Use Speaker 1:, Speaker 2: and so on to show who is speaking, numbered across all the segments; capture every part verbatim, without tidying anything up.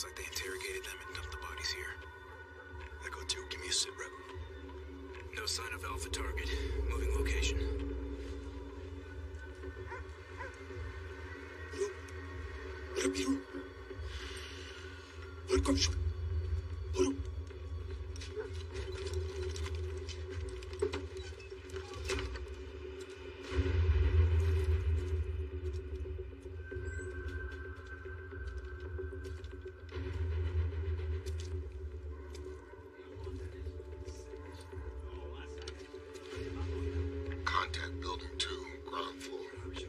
Speaker 1: Looks like they interrogated them and dumped the bodies here. Echo two, give me a sit rep. No sign of Alpha target. Moving location.
Speaker 2: Rápido. Welcome. Puro.
Speaker 3: Contact building two, ground floor.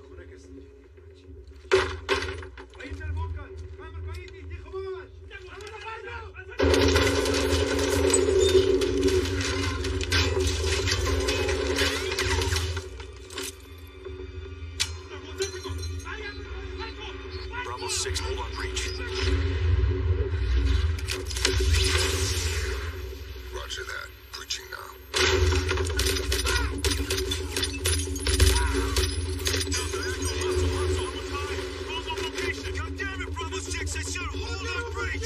Speaker 1: Bravo six, hold on breach.
Speaker 3: Roger that. Breaching now.
Speaker 1: God damn it, Bravo six, I said hold on breach!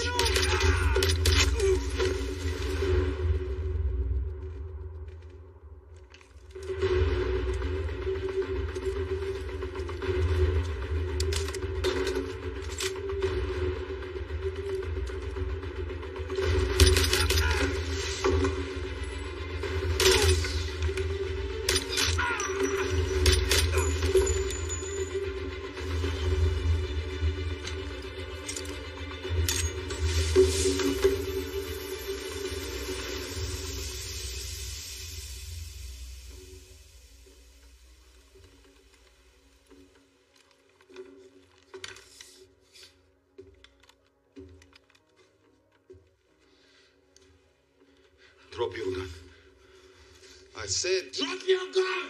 Speaker 2: Drop your gun. I said,
Speaker 3: Drop your gun!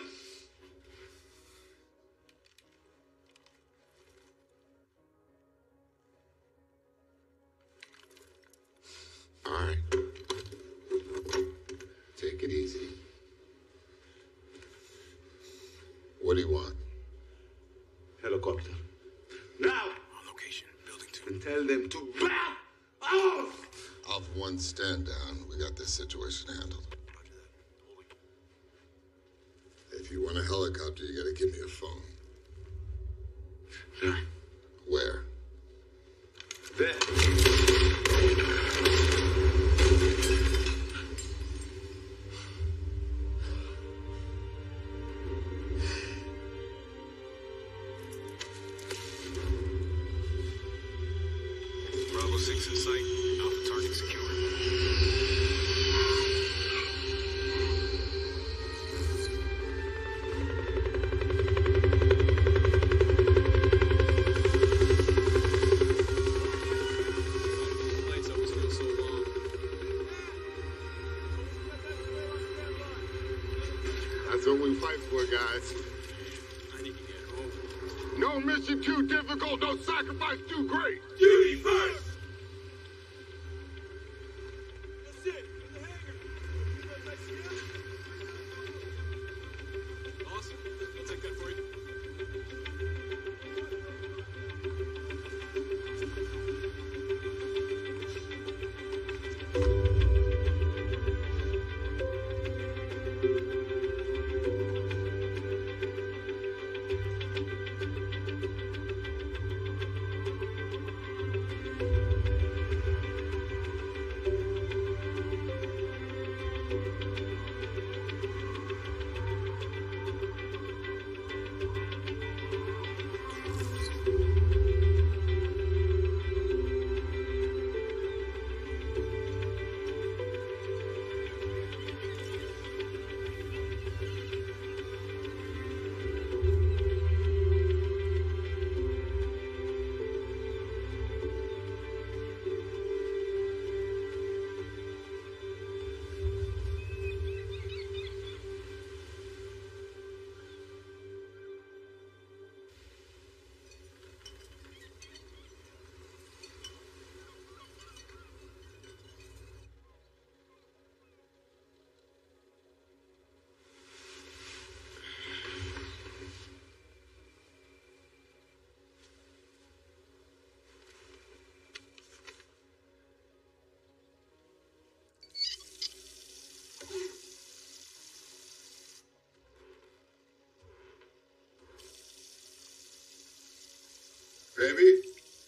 Speaker 3: All right. Take it easy. What do you want?
Speaker 2: helicopter. Now!
Speaker 1: On location, building two.
Speaker 2: And tell them to back off!
Speaker 3: Alpha one, stand down. We got this situation handled.
Speaker 1: Roger that. Holding.
Speaker 3: If you want a helicopter, you gotta give me a phone.
Speaker 2: Sir.
Speaker 3: Where?
Speaker 2: There.
Speaker 1: Bravo six in sight. Alpha target secure. Lights always feel so long.
Speaker 3: That's what we fight for, guys.
Speaker 1: I need to get home.
Speaker 3: No mission too difficult, no sacrifice too great.
Speaker 2: Duty first!
Speaker 1: That's it. In the hangar. You guys I see us? Awesome. I'll take that for you.
Speaker 3: Baby?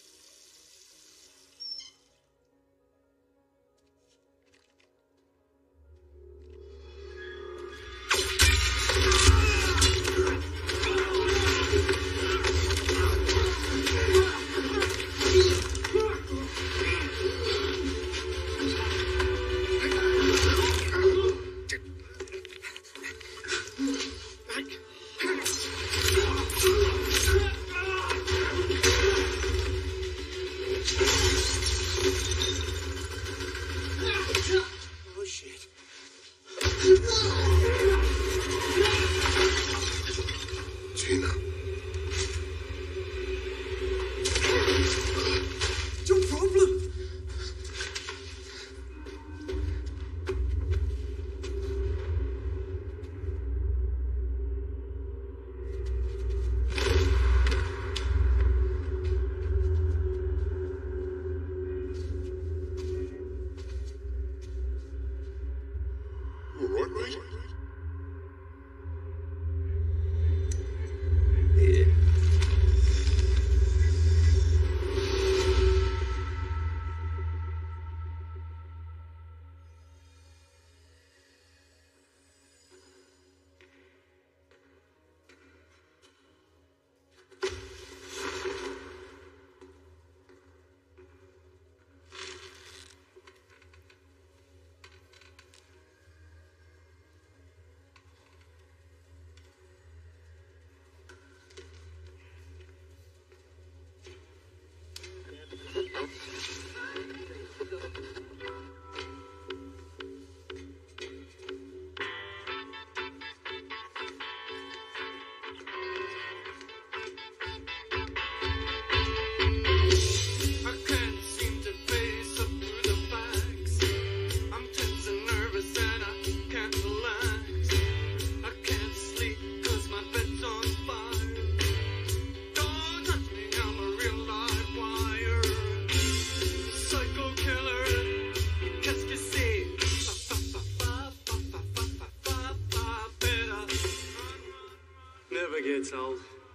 Speaker 4: Gets old.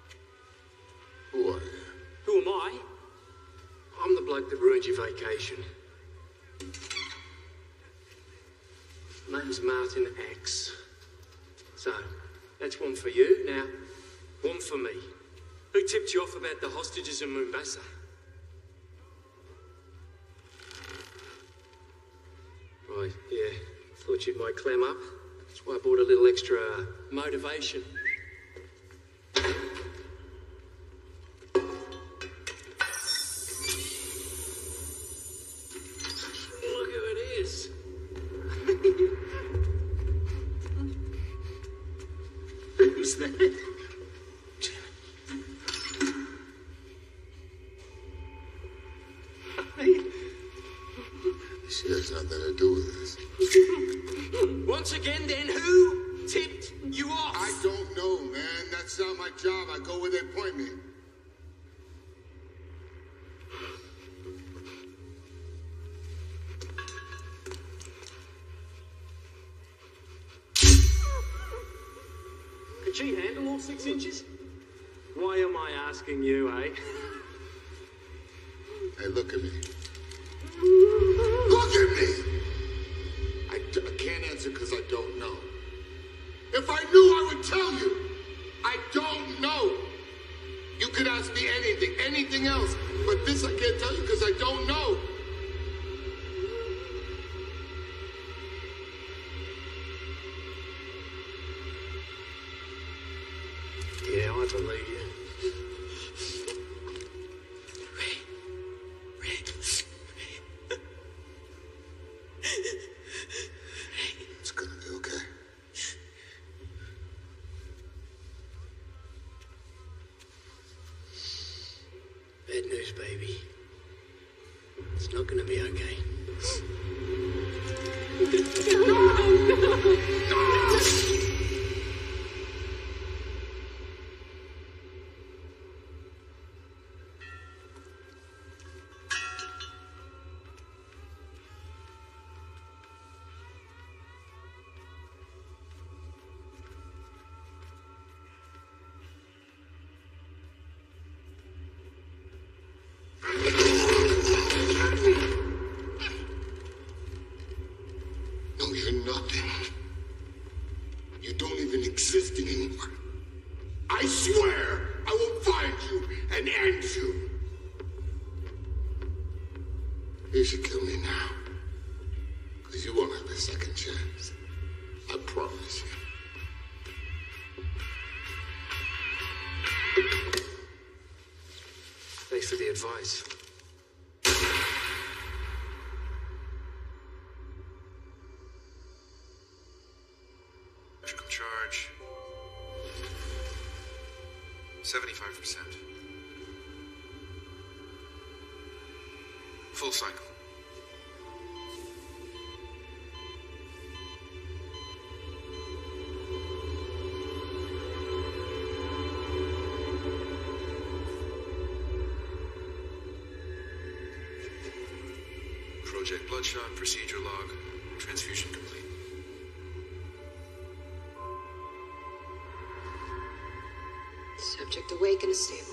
Speaker 3: Who are you?
Speaker 4: Who am I? I'm the bloke that ruined your vacation. My name's Martin X. So, that's one for you. Now, one for me. Who tipped you off about the hostages in Mombasa? Right, yeah. Thought you might clam up. That's why I bought a little extra uh, motivation. Who's that?
Speaker 3: She has nothing to do with this.
Speaker 4: Once again, then, who tipped you off?
Speaker 3: I don't know, man. That's not my job. I go where they point me.
Speaker 4: Could she handle all six inches? Why am I asking you, eh?
Speaker 3: Hey, look at me. Look at me! I, d I can't answer because I don't know. If I knew, I would tell you. I don't know. You could ask me anything, anything else. But this I can't tell you because I don't know.
Speaker 4: Yeah, I believe you.
Speaker 3: It's gonna be okay.
Speaker 4: Bad news, baby. It's not gonna be okay.
Speaker 3: You should kill me now. Because you won't have a second chance. I promise you.
Speaker 4: Thanks for the advice.
Speaker 1: Electrical charge. seventy-five percent. Full cycle. Project Bloodshot, procedure log, transfusion complete.
Speaker 5: Subject awake and stable.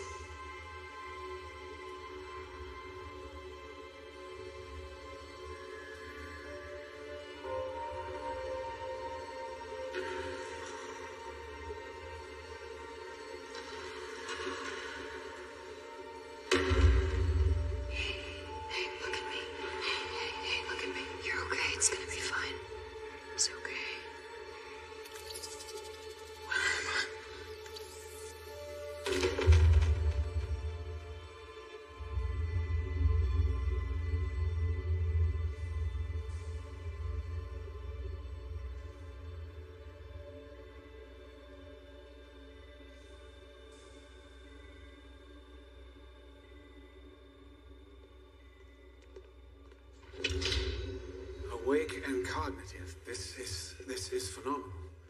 Speaker 6: Awake and cognitive. This is this is phenomenal.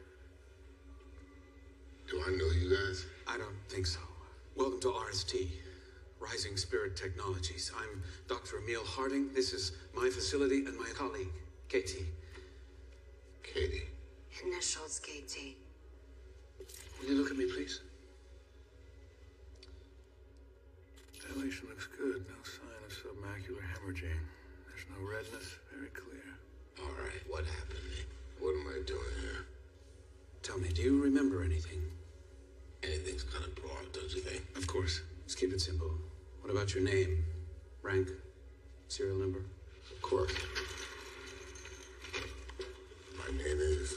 Speaker 3: Do I know you guys?
Speaker 6: I don't think so. Welcome to R S T, Rising Spirit Technologies. I'm Doctor Emil Harding. This is my facility and my colleague, Katie.
Speaker 3: Katie.
Speaker 5: Initials, K T.
Speaker 6: Will you look at me, please?
Speaker 7: Dilation looks good. No sign of submacular hemorrhaging. There's no redness. Very clear.
Speaker 3: All right, what happened? What am I doing here?
Speaker 6: Tell me, do you remember anything?
Speaker 3: Anything's kind of broad, don't you think?
Speaker 6: Of course. Let's keep it simple. What about your name? Rank? Serial number?
Speaker 3: Of course. My name is...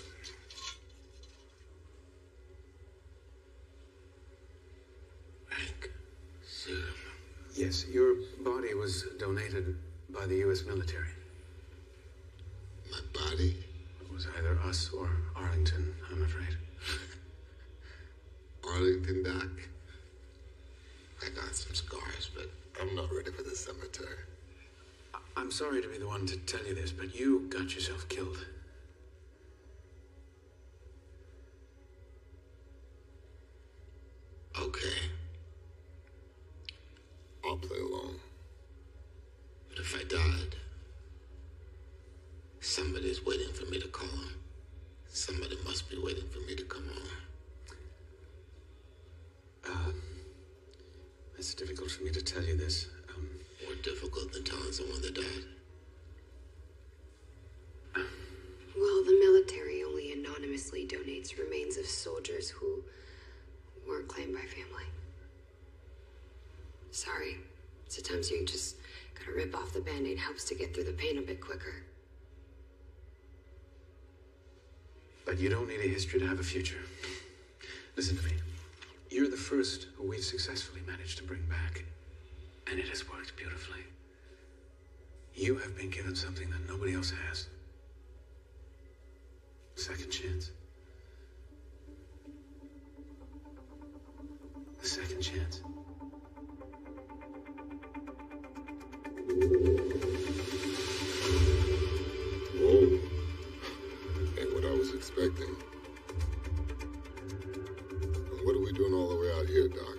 Speaker 3: Rank. Serial number.
Speaker 6: Yes, your body was donated by the U S military.
Speaker 3: My body?
Speaker 6: It was either us or Arlington, I'm afraid.
Speaker 3: Arlington, Doc? I got some scars, but I'm not ready for the cemetery.
Speaker 6: I- I'm sorry to be the one to tell you this, but you got yourself killed.
Speaker 3: Okay. I'll play along. But if I died, somebody's waiting for me to call him. Somebody must be waiting for me to come home.
Speaker 6: Uh, it's difficult for me to tell you this. Um,
Speaker 3: More difficult than telling someone they died.
Speaker 5: Well, the military only anonymously donates remains of soldiers who weren't claimed by family. Sorry. Sometimes you just gotta rip off the Band-Aid. Helps to get through the pain a bit quicker.
Speaker 6: But you don't need a history to have a future. Listen to me. You're the first who we've successfully managed to bring back, and it has worked beautifully. You have been given something that nobody else has. Second chance. A second chance.
Speaker 3: Whoa. Ain't what I was expecting. What are we doing all the way out here, Doc?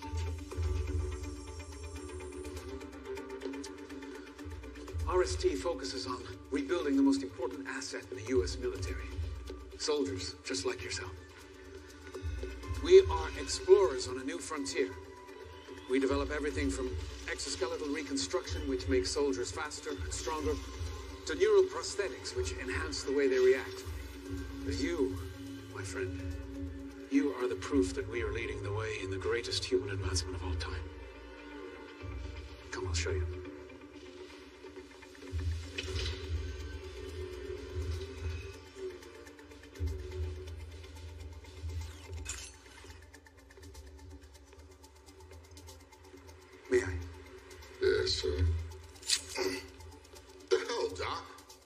Speaker 6: R S T focuses on rebuilding the most important asset in the U S military. Soldiers, just like yourself. We are explorers on a new frontier. We develop everything from exoskeletal reconstruction, which makes soldiers faster and stronger, to neural prosthetics, which enhance the way they react. But you, my friend, you are the proof that we are leading the way in the greatest human advancement of all time. Come, I'll show you.
Speaker 3: sir. The hell, Doc?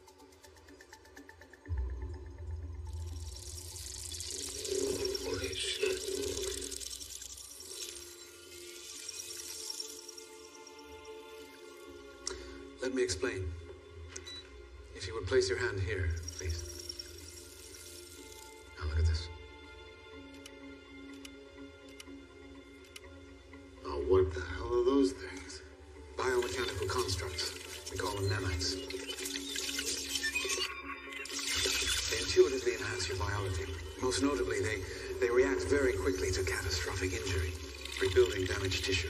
Speaker 3: Holy shit.
Speaker 6: Let me explain. If you would place your hand here, please. Now look at this.
Speaker 3: Oh, what the hell are those things?
Speaker 6: Biomechanical constructs. We call them nanites. They intuitively enhance your biology. Most notably, they, they react very quickly to catastrophic injury, rebuilding damaged tissue.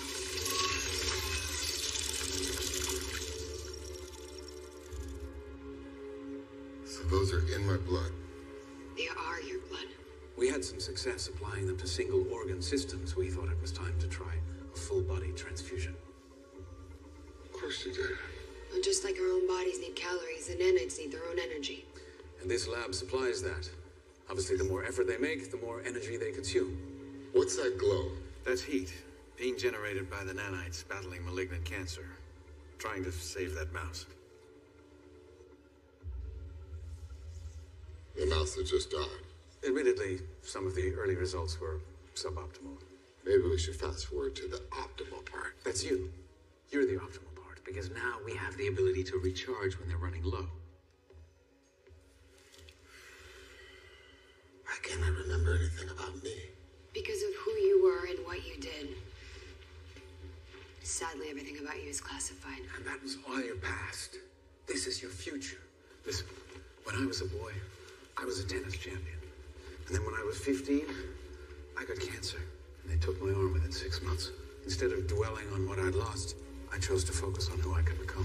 Speaker 3: So those are in my blood.
Speaker 5: They are your blood.
Speaker 6: We had some success applying them to single organ systems. We thought it was time to try a full body transfusion.
Speaker 3: Of course you did.
Speaker 5: Well, just like our own bodies need calories, the nanites need their own energy.
Speaker 6: And this lab supplies that. Obviously, the more effort they make, the more energy they consume.
Speaker 3: What's that glow?
Speaker 7: That's heat being generated by the nanites battling malignant cancer, trying to save that mouse.
Speaker 3: The mouse that just died.
Speaker 6: Admittedly, some of the early results were suboptimal.
Speaker 3: Maybe we should fast forward to the optimal part.
Speaker 6: That's you. You're the optimal part, because now we have the ability to recharge when they're running low.
Speaker 3: I cannot remember anything about me.
Speaker 5: Because of who you were and what you did. Sadly, everything about you is classified.
Speaker 6: And that was all your past. This is your future. Listen, when I was a boy, I was a tennis champion. And then when I was fifteen, I got cancer. And they took my arm within six months. Instead of dwelling on what I'd lost, I chose to focus on who I could become.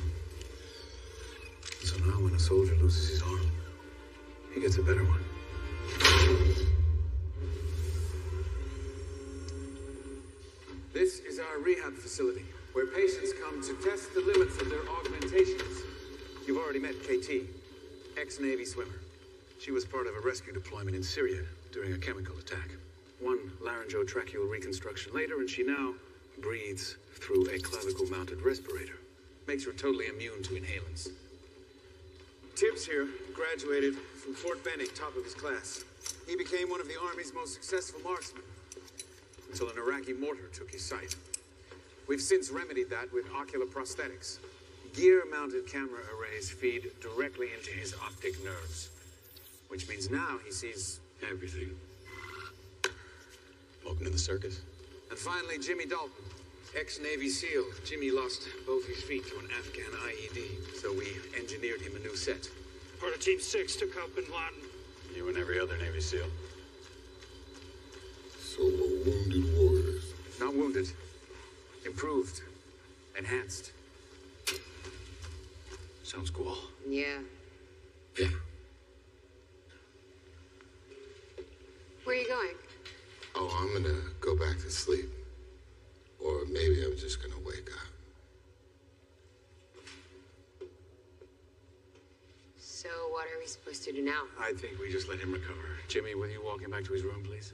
Speaker 6: So now when a soldier loses his arm, he gets a better one. This is our rehab facility, where patients come to test the limits of their augmentations. You've already met K T, ex-Navy swimmer. She was part of a rescue deployment in Syria during a chemical attack. One laryngotracheal reconstruction later, and she now breathes through a clavicle-mounted respirator. Makes her totally immune to inhalants. Tibbs here graduated from Fort Benning, top of his class. He became one of the Army's most successful marksmen, until an Iraqi mortar took his sight. We've since remedied that with ocular prosthetics. Gear-mounted camera arrays feed directly into his optic nerves, which means now he sees everything.
Speaker 1: Welcome to the circus.
Speaker 6: And finally, Jimmy Dalton, ex-Navy SEAL. Jimmy lost both his feet to an Afghan I E D, so we engineered him a new set.
Speaker 8: Part of Team six took out Bin Laden.
Speaker 1: You and every other Navy SEAL.
Speaker 3: So we're wounded warriors.
Speaker 6: Not wounded. Improved. Enhanced.
Speaker 1: Sounds cool.
Speaker 5: Yeah.
Speaker 3: Yeah.
Speaker 5: Where are you going?
Speaker 3: Oh, I'm gonna go back to sleep. Or maybe I'm just gonna wake up.
Speaker 5: So what are we supposed to do now?
Speaker 6: I think we just let him recover. Jimmy, will you walk him back to his room, please?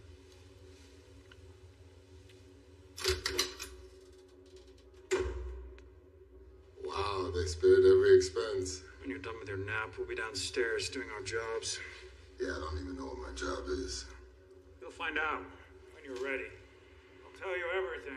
Speaker 3: Wow, they spared every expense.
Speaker 8: When you're done with your nap, we'll be downstairs doing our jobs.
Speaker 3: Yeah, I don't even know what my job is.
Speaker 8: You'll find out when you're ready. I'll tell you everything.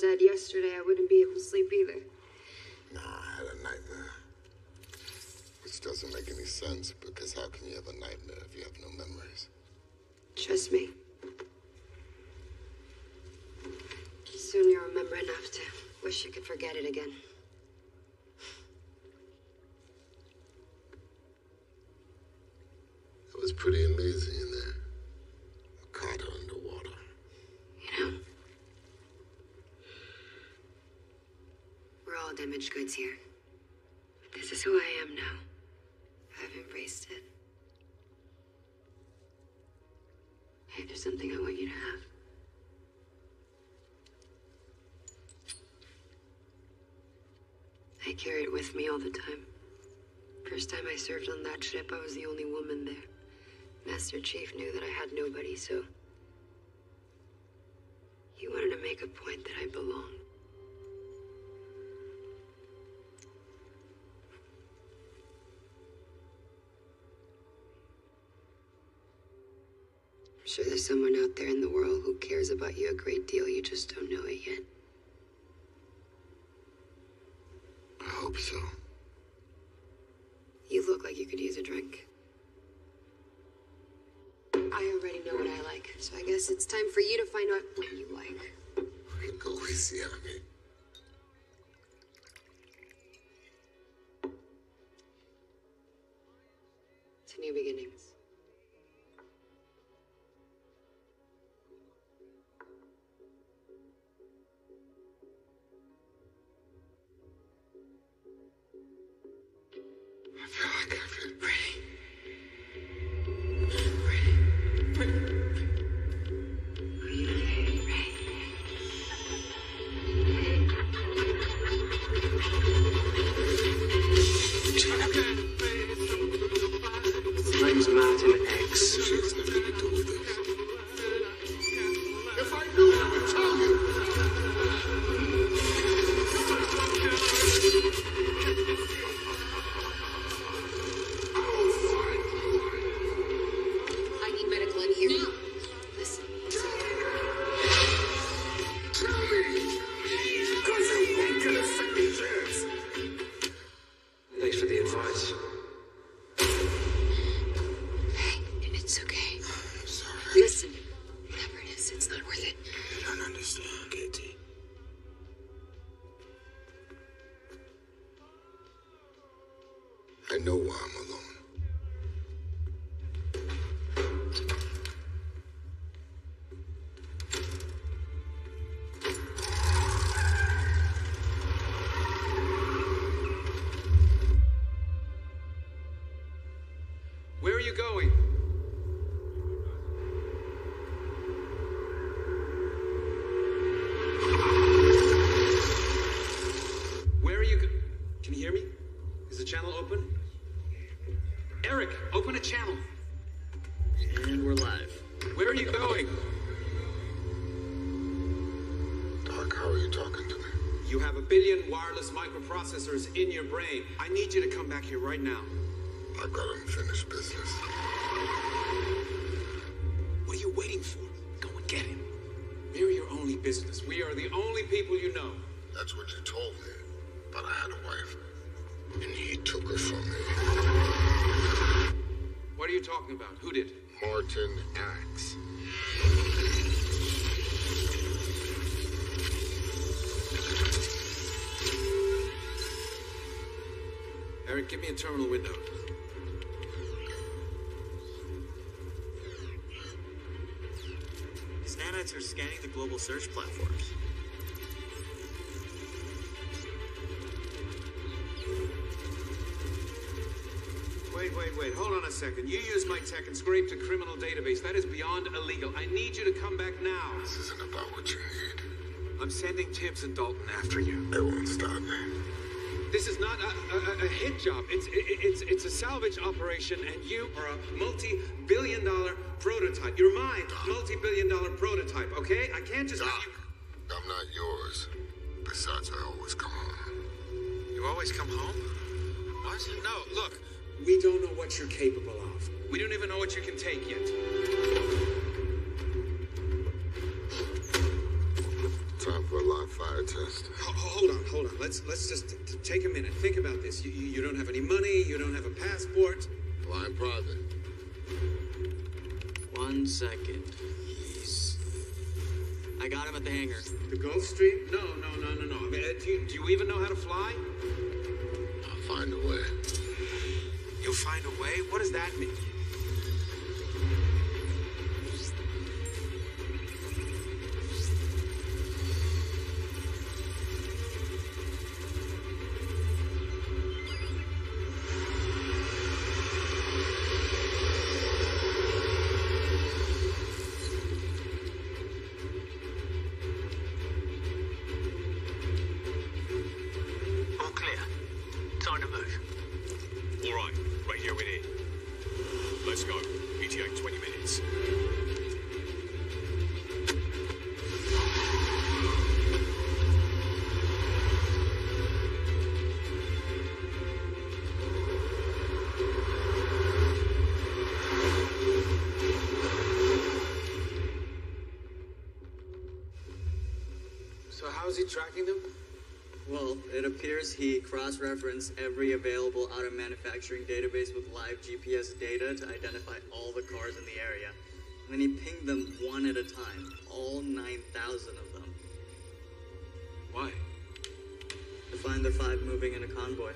Speaker 5: said yesterday I wouldn't be able to sleep either.
Speaker 3: Nah, I had a nightmare. Which doesn't make any sense, because how can you have a nightmare if you have no memories?
Speaker 5: Trust me. Soon you'll remember enough to wish you could forget it again.
Speaker 3: It was pretty amazing in there. Caught her underwater.
Speaker 5: You know, we're all damaged goods here. But this is who I am now. I've embraced it. Hey, there's something I want you to have. I carry it with me all the time. First time I served on that ship, I was the only woman there. Master Chief knew that I had nobody, so he wanted to make a point that I belong. I'm sure there's someone out there in the world who cares about you a great deal. You just don't know it yet.
Speaker 3: I hope so.
Speaker 5: You look like you could use a drink. I already know what I like, so I guess it's time for you to find out what you like.
Speaker 3: Go easy on me.
Speaker 5: To new beginnings.
Speaker 3: I feel like I feel pretty.
Speaker 4: Name's Martin X.
Speaker 3: She has nothing to do with this. If I knew, I would tell you.
Speaker 5: I need medical in here. Now. Listen.
Speaker 3: Tell me. Because you won't get a second chance.
Speaker 4: Thanks for the advice.
Speaker 5: It's okay.
Speaker 3: I'm sorry.
Speaker 5: Listen, whatever it is, it's not worth it.
Speaker 3: You don't understand, Katie. I know why I'm alone.
Speaker 6: Where are you going? Where are you go- Can you hear me? Is the channel open? Eric, open a channel.
Speaker 9: And we're live.
Speaker 6: Where are you going?
Speaker 3: Doc, how are you talking to me?
Speaker 6: You have a billion wireless microprocessors in your brain. I need you to come back here right now.
Speaker 3: I've got unfinished business.
Speaker 6: What are you waiting for? Go and get him. We're your only business. We are the only people you know.
Speaker 3: That's what you told me. But I had a wife. And he took her from me.
Speaker 6: What are you talking about? Who did?
Speaker 3: Martin Axe.
Speaker 6: Eric, give me a terminal window.
Speaker 9: These nanites are scanning the global search platforms.
Speaker 6: Wait, wait, wait. Hold on a second. You used my tech and scraped a criminal database. That is beyond illegal. I need you to come back now.
Speaker 3: This isn't about what you need.
Speaker 6: I'm sending Tibbs and Dalton after you.
Speaker 3: It won't stop me.
Speaker 6: This is not a, a, a hit job. It's, it, it's, it's a salvage operation, and you are a multi-billion dollar prototype. You're my multi-billion dollar prototype, okay? I can't just...
Speaker 3: Doc, I'm not yours. Besides, I always come home.
Speaker 6: You always come home? What? No, look. We don't know what you're capable of. We don't even know what you can take yet.
Speaker 3: Time for a live fire contest.
Speaker 6: Ho- Hold on, hold on. Let's let's just t- t- take a minute. Think about this. You, you you don't have any money. You don't have a passport.
Speaker 3: Flying private.
Speaker 9: One second. He's. I got him at the hangar.
Speaker 6: The Gulfstream? No, no, no, no, no. I mean, uh, do you, do you even know how to fly?
Speaker 3: I'll find a way.
Speaker 6: You'll find a way? What does that mean?
Speaker 4: All clear. Time to move.
Speaker 1: All right, right here with it. Let's go. E T A twenty minutes.
Speaker 6: So how's he tracking them?
Speaker 9: Well, it appears he cross-referenced every available auto-manufacturing database with live G P S data to identify all the cars in the area. And then he pinged them one at a time, all nine thousand of them,
Speaker 6: Why?
Speaker 9: to find the five moving in a convoy.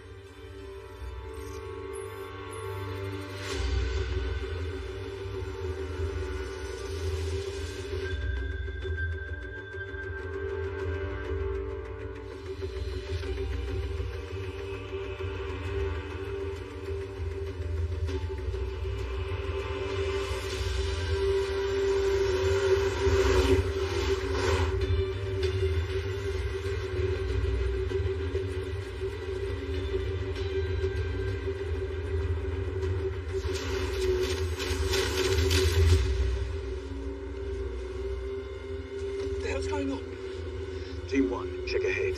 Speaker 6: What the hell's going on?
Speaker 1: Team one, check ahead.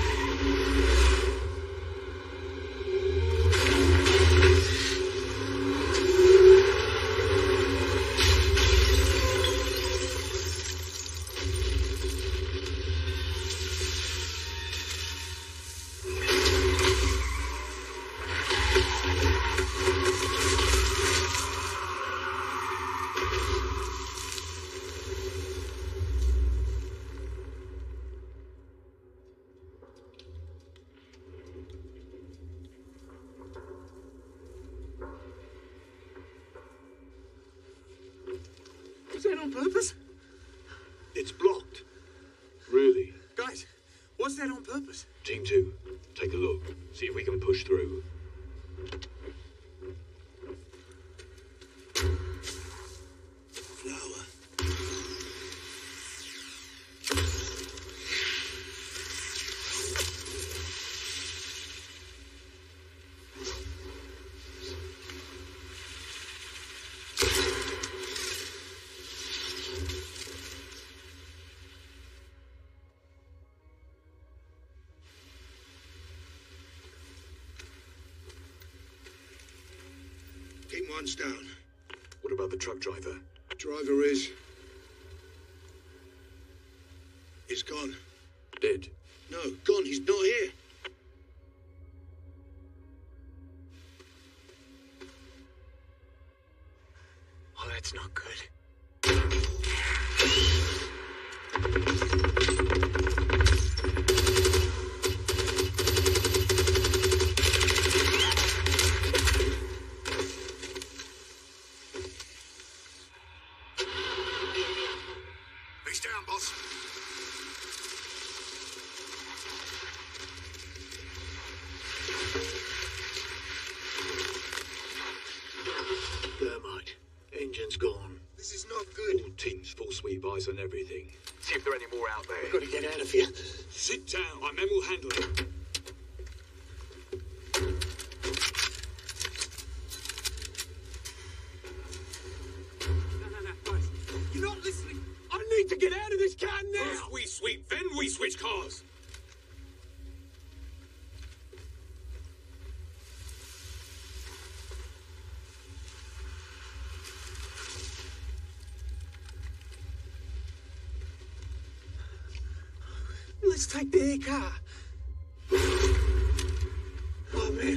Speaker 6: Was that on purpose?
Speaker 1: It's blocked. Really?
Speaker 6: Guys, was that on purpose?
Speaker 1: Team two, take a look. See if we can push through. Flower.
Speaker 3: Team one's down.
Speaker 1: What about the truck driver?
Speaker 3: Driver is... He's gone.
Speaker 1: Dead.
Speaker 3: No, gone. He's not here.
Speaker 6: Oh, that's not good.
Speaker 3: He's down, boss.
Speaker 1: Thermite. Engine's gone.
Speaker 3: This is not good.
Speaker 1: All teams, full sweep, eyes on everything.
Speaker 6: See if there are any more out there.
Speaker 1: We've got to get out of here. Sit down. My men will handle it.
Speaker 6: No, no, no, guys. You're not listening. I need to get out of this car now.
Speaker 1: First we sweep, then we switch cars.
Speaker 6: Let's take the air car. Oh, man.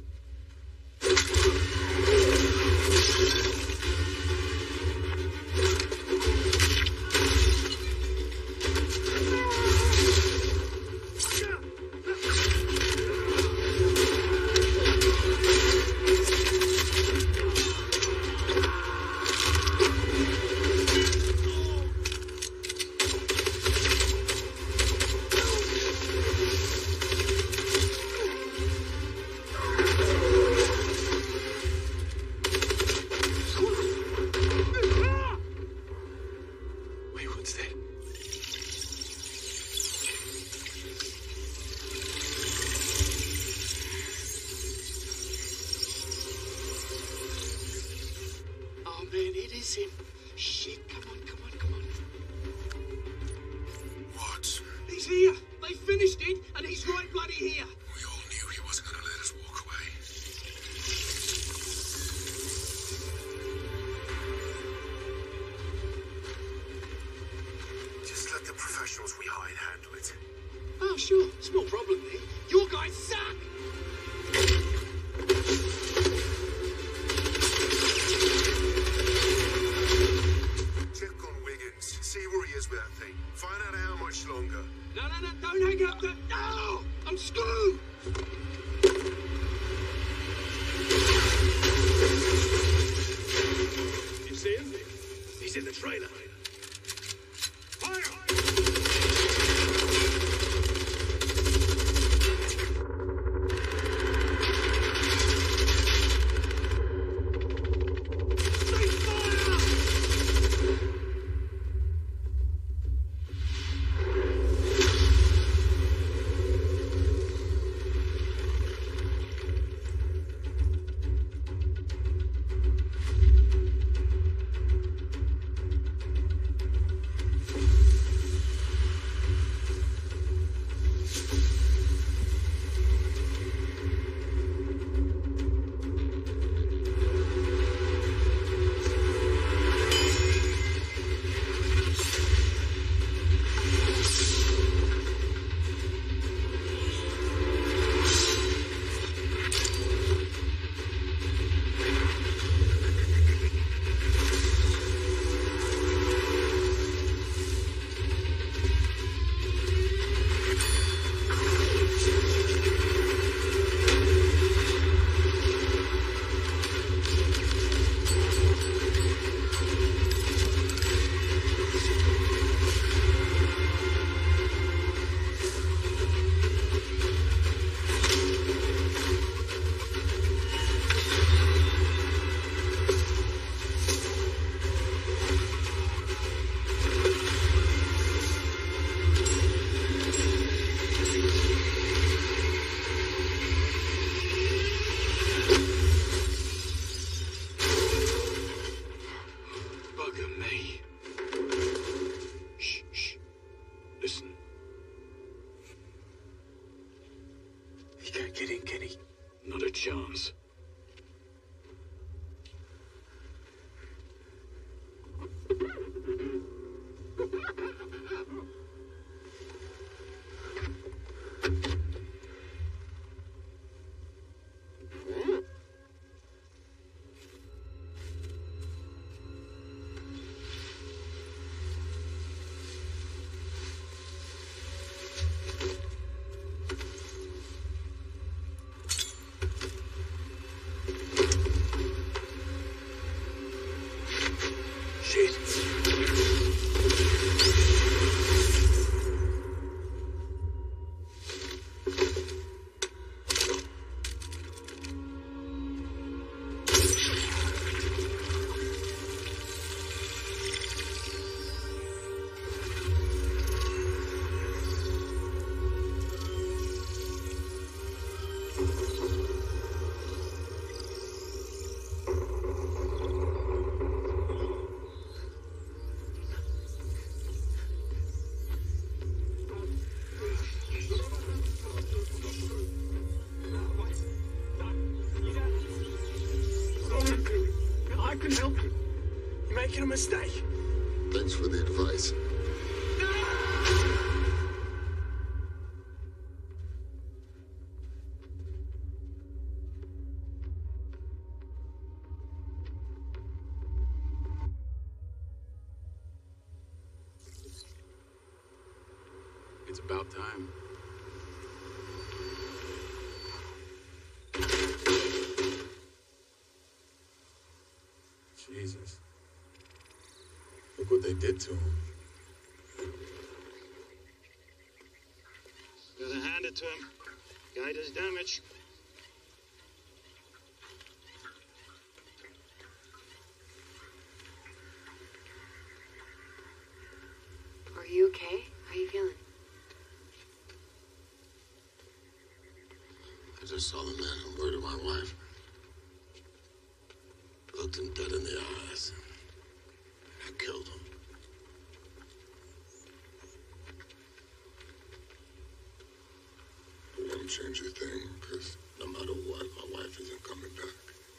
Speaker 10: Making a mistake.
Speaker 3: Thanks for the advice.
Speaker 7: It's about time. Jesus. Look what they did to him.
Speaker 8: Gotta hand it to him. Guy does damage.
Speaker 5: Are you okay? How you feeling?
Speaker 3: I just saw the man who murdered my wife. Looked him dead in the eyes. I killed him. It won't change a thing, because no matter what, my wife isn't coming back.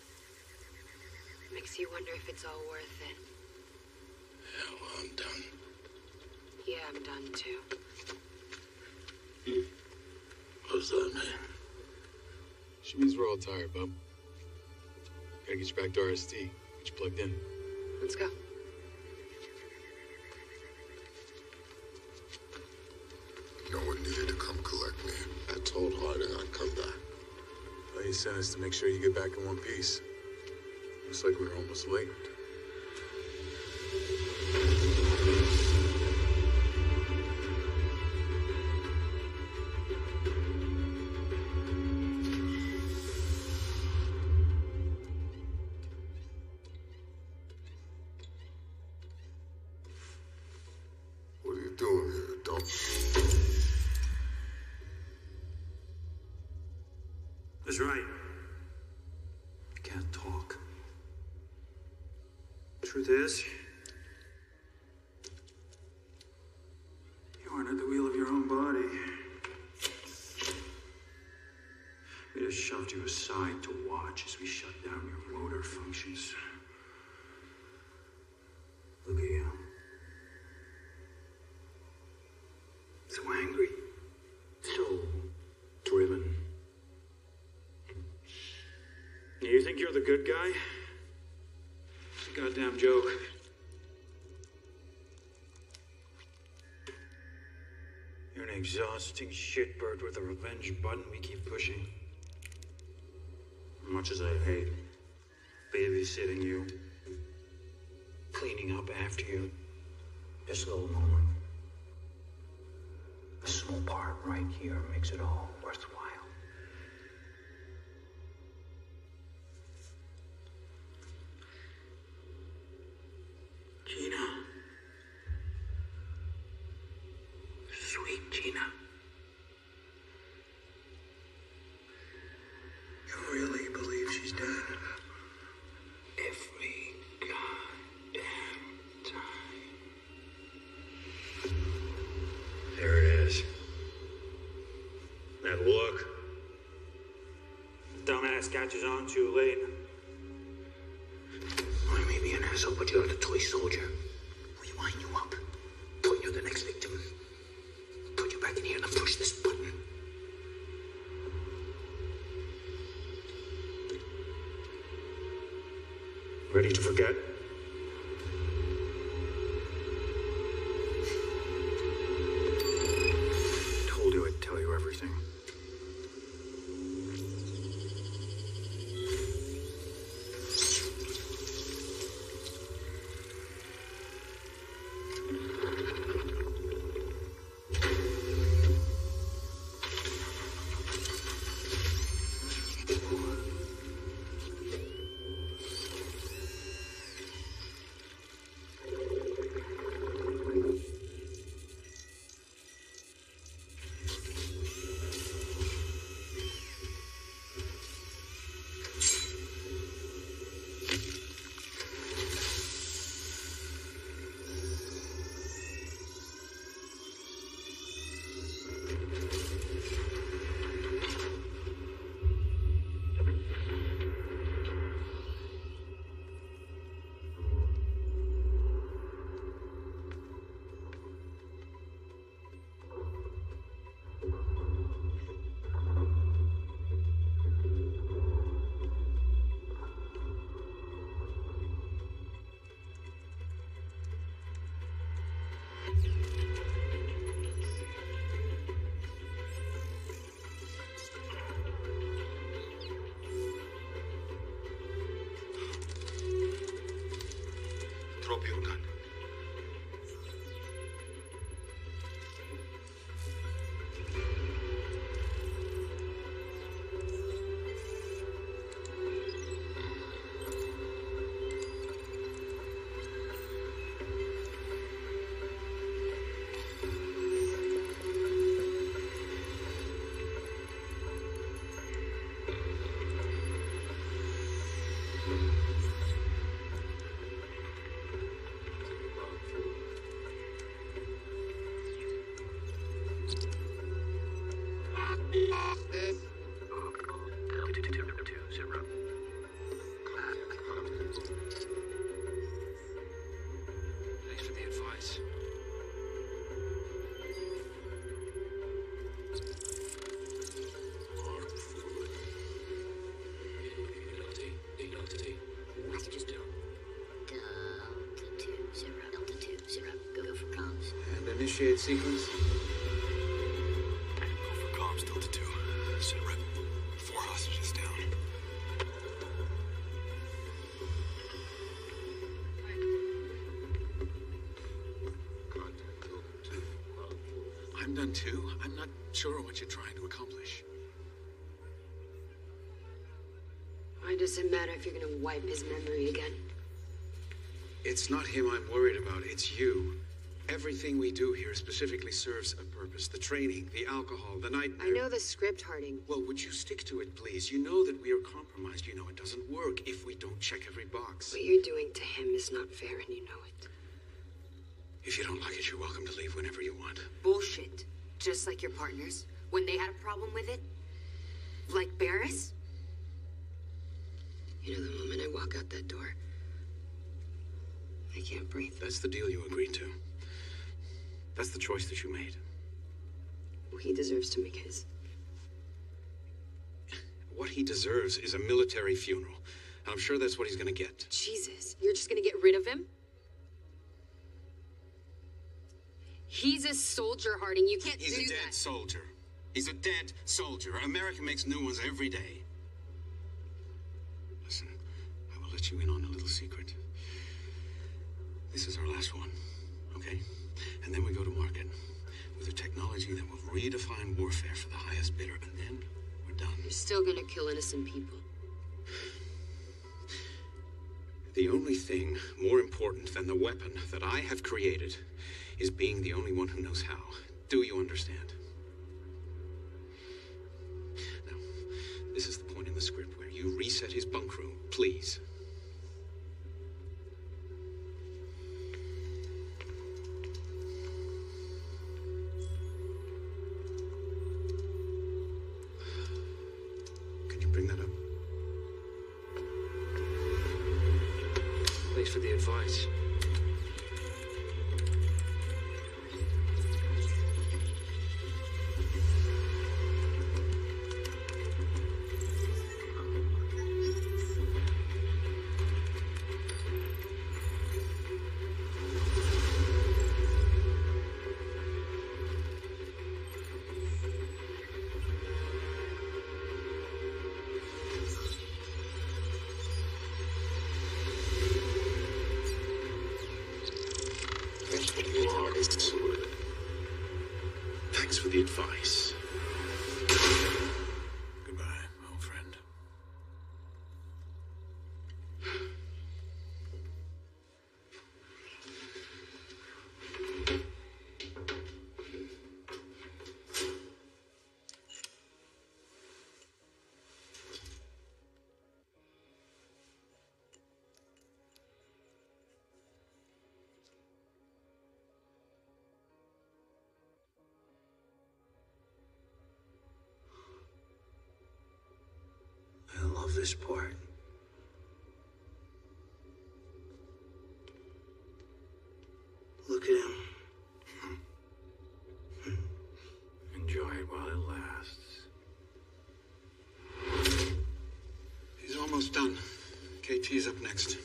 Speaker 5: Makes you wonder if it's all worth it.
Speaker 3: Yeah, well, I'm done.
Speaker 5: Yeah, I'm done too.
Speaker 3: What does that mean?
Speaker 7: She means we're all tired, bub. Gotta get you back to R S T. Get you plugged in.
Speaker 5: Let's go.
Speaker 3: No one needed to come collect me. I told Harding I'd come back.
Speaker 7: Well, he sent us to make sure you get back in one piece. Looks like we were almost late.
Speaker 3: What are you doing here? Don't...
Speaker 8: That's right. You can't talk. Truth is, you aren't at the wheel of your own body. We just shoved you aside to watch as we shut down your motor functions. Look at you. So angry. So driven. You think you're the good guy? It's a goddamn joke. You're an exhausting shitbird with a revenge button we keep pushing. Much as I hate babysitting you, cleaning up after you, this little moment, a small part right here makes it all worthwhile. Gina. Sweet Gina. You really believe she's dead? Every goddamn time. There it is. That look. Dumbass catches on too late. I may be an asshole, but you're the toy soldier. We wind you up. Point you the next victim. Put you back in here and push this button. Ready to forget? Told you I'd tell you everything.
Speaker 1: 평단.
Speaker 6: Thanks for the advice.
Speaker 8: Messages down. Delta two zero. Delta two zero. Go for comms.
Speaker 6: And initiate sequence.
Speaker 1: Go for comms, Delta two. Sit rep. Four hostages down.
Speaker 6: I'm done too. I'm not sure what you're trying to accomplish.
Speaker 5: Why does it matter if you're gonna wipe his memory again?
Speaker 6: It's not him I'm worried about, it's you. Everything we do here specifically serves a purpose. The training, the alcohol, the night...
Speaker 5: I know the script, Harding.
Speaker 6: Well, would you stick to it, please? You know that we are compromised. You know it doesn't work if we don't check every box.
Speaker 5: What you're doing to him is not fair, and you know it.
Speaker 6: If you don't like it, you're welcome to leave whenever you want.
Speaker 5: Bullshit. Just like your partners, when they had a problem with it. Like Barris. You know, the moment I walk out that door, I can't breathe.
Speaker 6: That's the deal you agreed to. That's the choice that you made.
Speaker 5: Well, he deserves to make his.
Speaker 6: What he deserves is a military funeral. And I'm sure that's what he's gonna get.
Speaker 5: Jesus, you're just gonna get rid of him? He's a soldier, Harding. You can't
Speaker 6: He's
Speaker 5: do
Speaker 6: a dead
Speaker 5: that.
Speaker 6: soldier. He's a dead soldier. America makes new ones every day. Listen, I will let you in on a little secret. This is our last one, okay? And then we go to market with a technology that will redefine warfare for the highest bidder, and then we're done.
Speaker 5: You're still gonna kill innocent people.
Speaker 6: The only thing more important than the weapon that I have created is being the only one who knows how. Do you understand? Now, this is the point in the script where you reset his bunk room, please. Can you bring that up?
Speaker 4: Thanks for the advice.
Speaker 6: Thanks for the advice.
Speaker 7: Goodbye, old friend.
Speaker 6: I love this part. Look at him.
Speaker 7: Enjoy it while it lasts.
Speaker 6: He's almost done. K T's up next.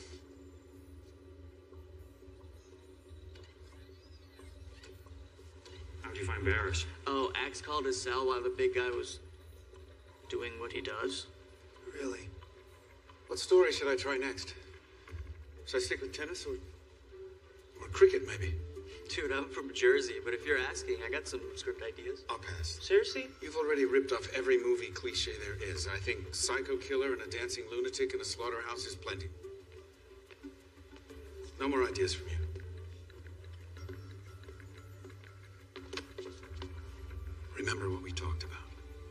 Speaker 4: How'd you find Barris?
Speaker 9: Oh, Axe called his cell while the big guy was doing what he does.
Speaker 6: Really? What story should I try next? Should I stick with tennis or cricket, maybe.
Speaker 9: Dude, I'm from Jersey, but if you're asking, I got some script ideas.
Speaker 6: I'll pass.
Speaker 9: Seriously?
Speaker 6: You've already ripped off every movie cliche there is. I think psycho killer and a dancing lunatic in a slaughterhouse is plenty. No more ideas from you. Remember what we talked about.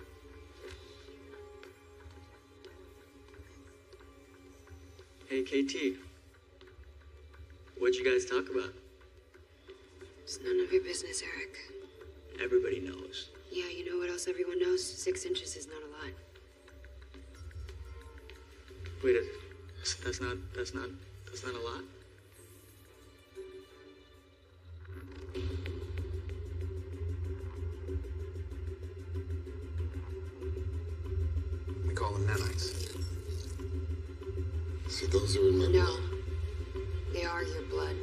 Speaker 9: Hey, K T. What'd you guys talk about?
Speaker 5: It's none of your business, Eric.
Speaker 9: Everybody knows.
Speaker 5: Yeah, you know what else everyone knows? Six inches is not a lot.
Speaker 9: Wait, that's not, that's not, that's not a lot?
Speaker 6: We call them nanites.
Speaker 3: See, those are in my
Speaker 5: No.
Speaker 3: blood.
Speaker 5: They are your blood.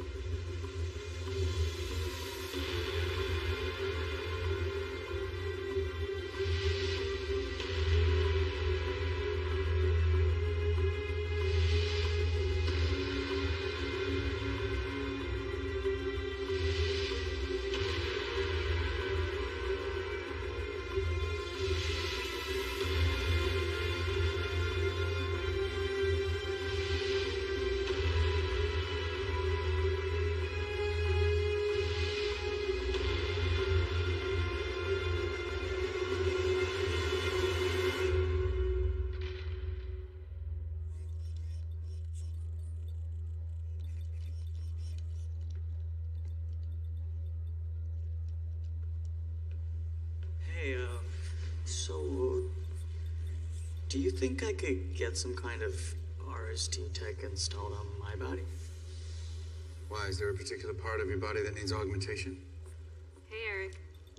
Speaker 9: Hey, uh, so, do you think I could get some kind of R S T tech installed on my body?
Speaker 6: Why, is there a particular part of your body that needs augmentation?
Speaker 5: Hey, Eric.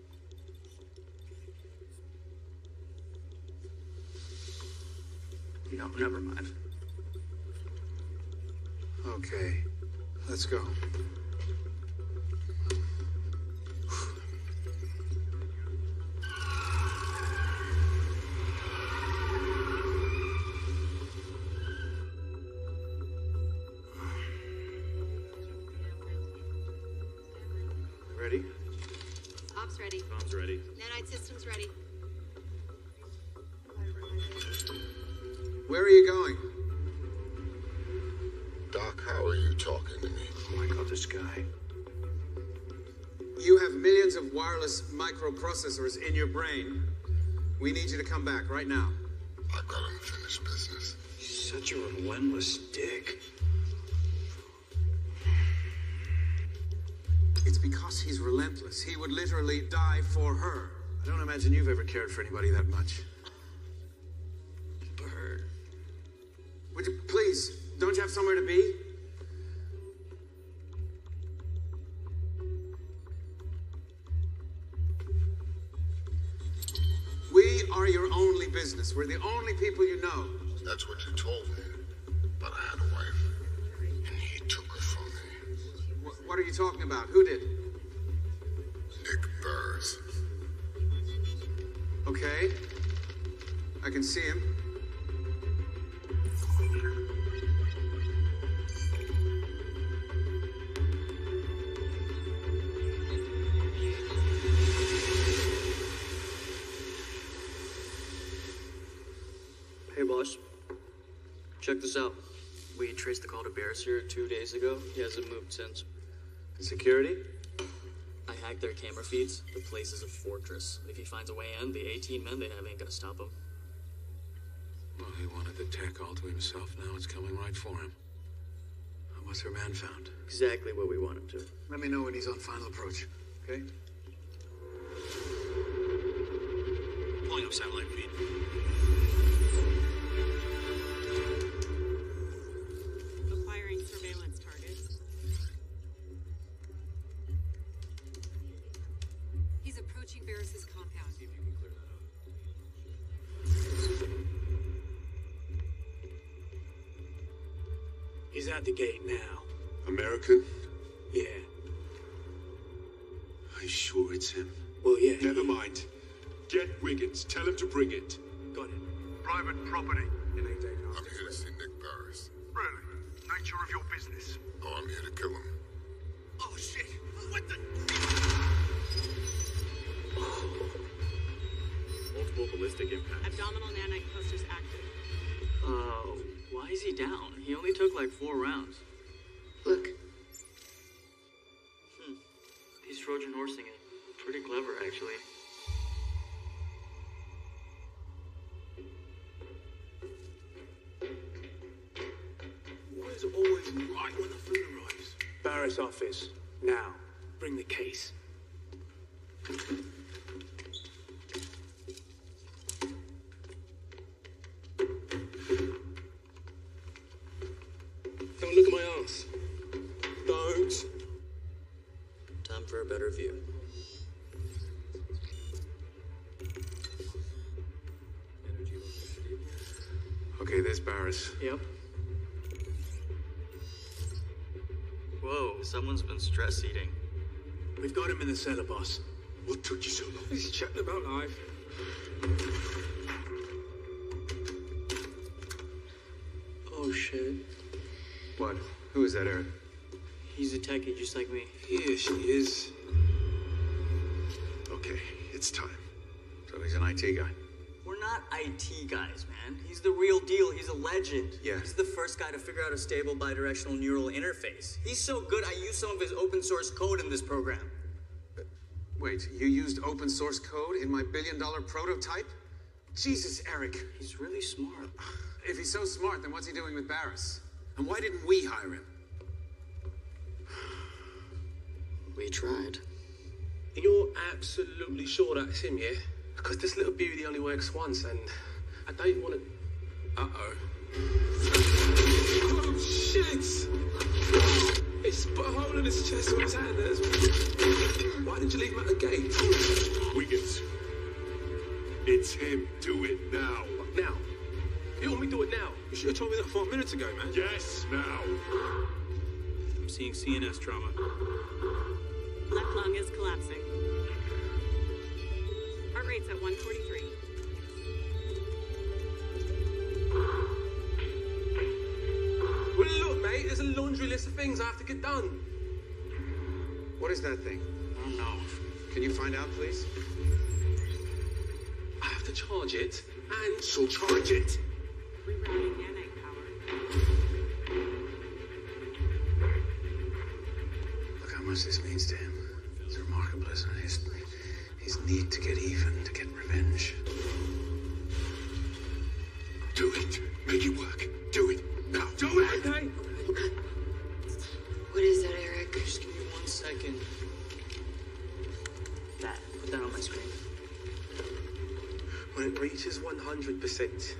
Speaker 9: No, never mind.
Speaker 6: Okay, let's go. Ready?
Speaker 10: Ops ready.
Speaker 11: Bombs ready.
Speaker 10: Nanite systems ready.
Speaker 6: Where are you going?
Speaker 3: Doc, how are you talking to me?
Speaker 1: Oh my god, this guy.
Speaker 6: You have millions of wireless microprocessors in your brain. We need you to come back right now.
Speaker 3: I've got unfinished business.
Speaker 1: Such a relentless dick.
Speaker 6: It's because he's relentless. He would literally die for her. I don't imagine you've ever cared for anybody that much.
Speaker 9: Bird.
Speaker 6: Would you please, don't you have somewhere to be? We are your only business. We're the only people you know.
Speaker 3: That's what you told me. But I had a wife, and he took her from me.
Speaker 6: Wh- what are you talking about? Who did?
Speaker 3: Nick Burrs.
Speaker 6: Okay. I can see him.
Speaker 9: Hey, boss. Check this out. We traced the call to Bearseer two days ago. He hasn't moved since.
Speaker 6: Security?
Speaker 9: I hacked their camera feeds. The place is a fortress. If he finds a way in, the eighteen men they have ain't gonna stop him.
Speaker 6: Well, he wanted the tech all to himself. Now it's coming right for him. What's her man found?
Speaker 9: Exactly what we want him to.
Speaker 6: Let me know when he's on final approach, okay?
Speaker 11: Pulling up satellite feed.
Speaker 10: Acquiring surveillance targets. He's approaching Barris's compound.
Speaker 11: See if you can clear that out.
Speaker 1: He's at the gate now.
Speaker 3: American?
Speaker 1: Yeah.
Speaker 3: Are you sure it's him?
Speaker 1: Well, yeah.
Speaker 3: Never mind. Get Wiggins. Tell him to bring it.
Speaker 1: Got it.
Speaker 2: Private property.
Speaker 1: It ain't taking off.
Speaker 3: I'm here to see Nick Burrs.
Speaker 2: Really? Nature of your business.
Speaker 3: Oh, I'm here to kill him.
Speaker 1: Oh,
Speaker 11: what the?
Speaker 12: Multiple ballistic impact.
Speaker 10: Abdominal nanite clusters active.
Speaker 9: Oh, why is he down? He only took like four rounds.
Speaker 5: Look.
Speaker 9: Hmm. He's Trojan horsing it. Pretty clever, actually.
Speaker 6: Why is it always right when the food arrives? Barrett's office. Now. Bring the case.
Speaker 4: Don't look at my ass. Don't.
Speaker 9: Time for a better view.
Speaker 7: Okay, there's Barris.
Speaker 9: Yep. Whoa, someone's been stress eating.
Speaker 6: We've got him in the cellar, boss.
Speaker 3: What took you so long?
Speaker 4: He's chatting about life.
Speaker 9: Oh shit.
Speaker 7: What? Who is that, Eric?
Speaker 9: He's a techie just like me.
Speaker 7: Yeah, she is. Okay, it's time. So he's an I T guy.
Speaker 9: We're not I T guys, man. He's the real deal. He's a legend.
Speaker 7: Yeah.
Speaker 9: He's the first guy to figure out a stable bidirectional neural interface. He's so good, I used some of his open source code in this program.
Speaker 7: Wait, you used open source code in my billion dollar prototype? Jesus, Eric.
Speaker 9: He's really smart.
Speaker 7: If he's so smart, then what's he doing with Barris? And why didn't we hire him?
Speaker 9: We tried.
Speaker 4: You're absolutely sure that's him, yeah? Because this little beauty only works once, and I don't want to... Uh-oh. Oh, shit! It's put a hole in his chest with his hand. Why did you leave him at the gate?
Speaker 3: Wiggins. It's him. Do it now.
Speaker 4: Now? You want me to do it now? You should have told me that five minutes ago, man.
Speaker 3: Yes, now.
Speaker 11: I'm seeing C N S trauma.
Speaker 10: Left lung is collapsing. Heart rate's at one forty-three.
Speaker 4: Well, look, mate, there's a laundry list of things I have to get done.
Speaker 7: What is that thing?
Speaker 4: I don't know.
Speaker 7: Can you find out, please?
Speaker 4: I have to charge it, and...
Speaker 3: So charge it.
Speaker 10: Rerouting nanite power.
Speaker 7: Look how much this means to him. It's remarkable, isn't it? His, his need to get even, to get revenge.
Speaker 3: Do it. Make it work. Do it. Now. Do it.
Speaker 4: Okay.
Speaker 5: What is that, Eric?
Speaker 9: Just give me one second. That. Put that on my screen.
Speaker 4: When it reaches one hundred percent.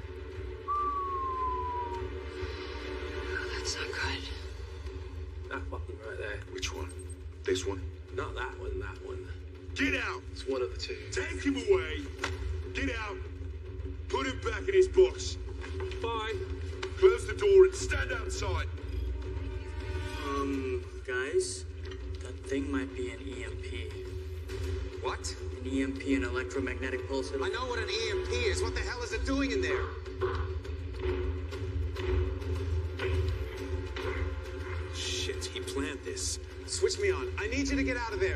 Speaker 5: That's not good.
Speaker 4: That button right there.
Speaker 3: Which one? This one?
Speaker 4: Not that one, that one.
Speaker 3: Get out.
Speaker 4: It's one of the two.
Speaker 3: Take him away. Get out. Put him back in his box.
Speaker 4: Bye.
Speaker 3: Close the door and stand outside.
Speaker 9: Um, guys, that thing might be an E M P.
Speaker 7: What?
Speaker 9: An E M P, an electromagnetic pulse. It'll...
Speaker 7: I know what an E M P is. What the hell is it doing in there?
Speaker 4: Shit, he planned this.
Speaker 7: Switch me on. I need you to get out of there.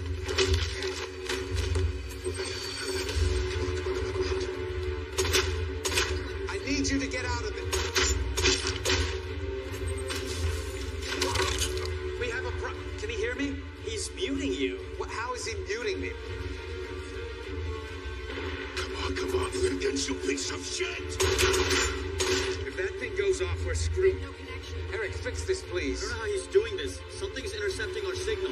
Speaker 7: I need you to get out of it. We have a pro... Can he hear me?
Speaker 9: He's muting you.
Speaker 7: What, how is he muting me?
Speaker 3: Come on, come on. Against you piece of shit.
Speaker 7: If that thing goes off, we're screwed.
Speaker 10: No connection.
Speaker 7: Eric, fix this, please.
Speaker 9: I don't know how he's doing this. Something's intercepting our signal.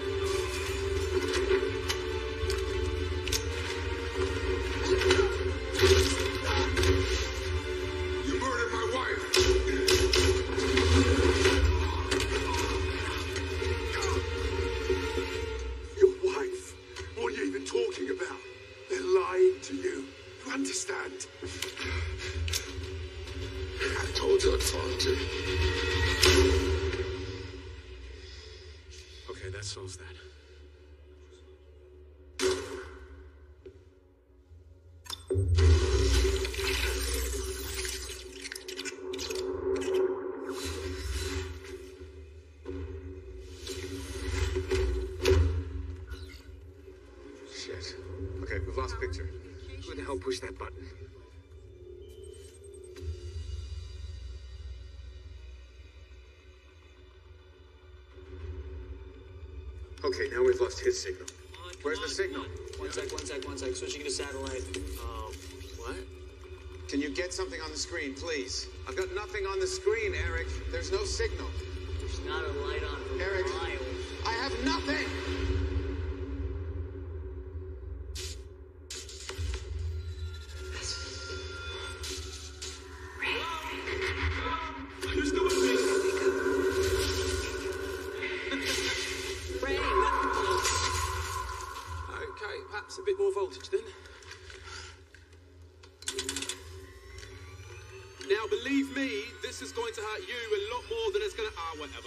Speaker 3: You murdered my wife. Your wife? What are you even talking about? They're lying to you. You understand? I told you I'd find you.
Speaker 4: Okay, that solves that.
Speaker 6: Shit. Okay, we've lost picture. Who the hell pushed that button? Okay, now we've lost his signal. Where's the signal?
Speaker 13: One sec, one sec, one sec. Switching to satellite. Um, what?
Speaker 6: Can you get something on the screen, please? I've got nothing on the screen, Eric. There's no signal.
Speaker 9: There's not a light on for
Speaker 6: Eric,
Speaker 9: miles.
Speaker 6: I have nothing!
Speaker 11: Who's doing this?
Speaker 10: Ray,
Speaker 11: Okay, perhaps a bit more voltage then. Now, believe me, this is going to hurt you a lot more than it's going to... Ah, whatever.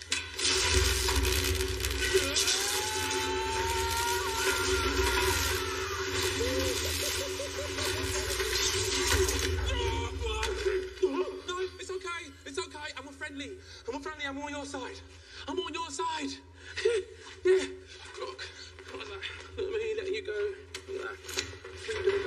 Speaker 11: No, it's okay. It's okay. I'm a friendly. I'm a friendly. I'm on your side. I'm on your side. Yeah. Look. Look at that. Look at me letting you go. Look at that. Freedom.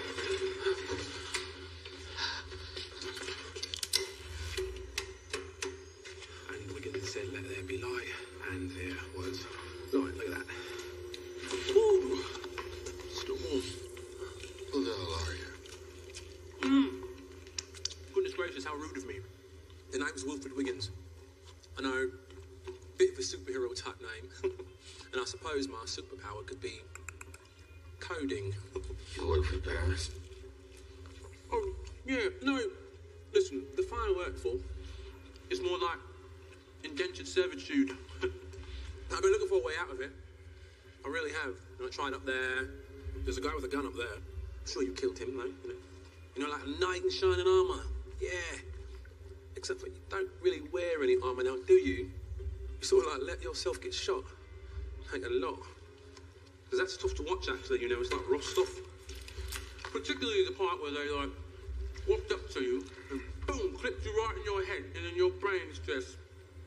Speaker 11: And Wiggins said, let there be light. And there was light. Look at that. Ooh. Still warm.
Speaker 3: Who the hell are you?
Speaker 11: Mm. Goodness gracious, how rude of me. The name's Wilfred Wiggins. I know, bit of a superhero type name. And I suppose my superpower could be coding.
Speaker 3: You work for Paris?
Speaker 11: Oh, yeah, no. Listen, the fire I work for is more like indentured servitude. I've been looking for a way out of it. I really have. And I tried up there. There's a guy with a gun up there. I'm sure you killed him, though. You know, you know like a knight in shining armour. Yeah. Except for you don't really wear any armour now, do you? You sort of like let yourself get shot. Ain't a lot. Because that's tough to watch, actually, you know. It's like Rostov. Particularly the part where they, like, walked up to you and boom, clipped you right in your head, and then your brain's just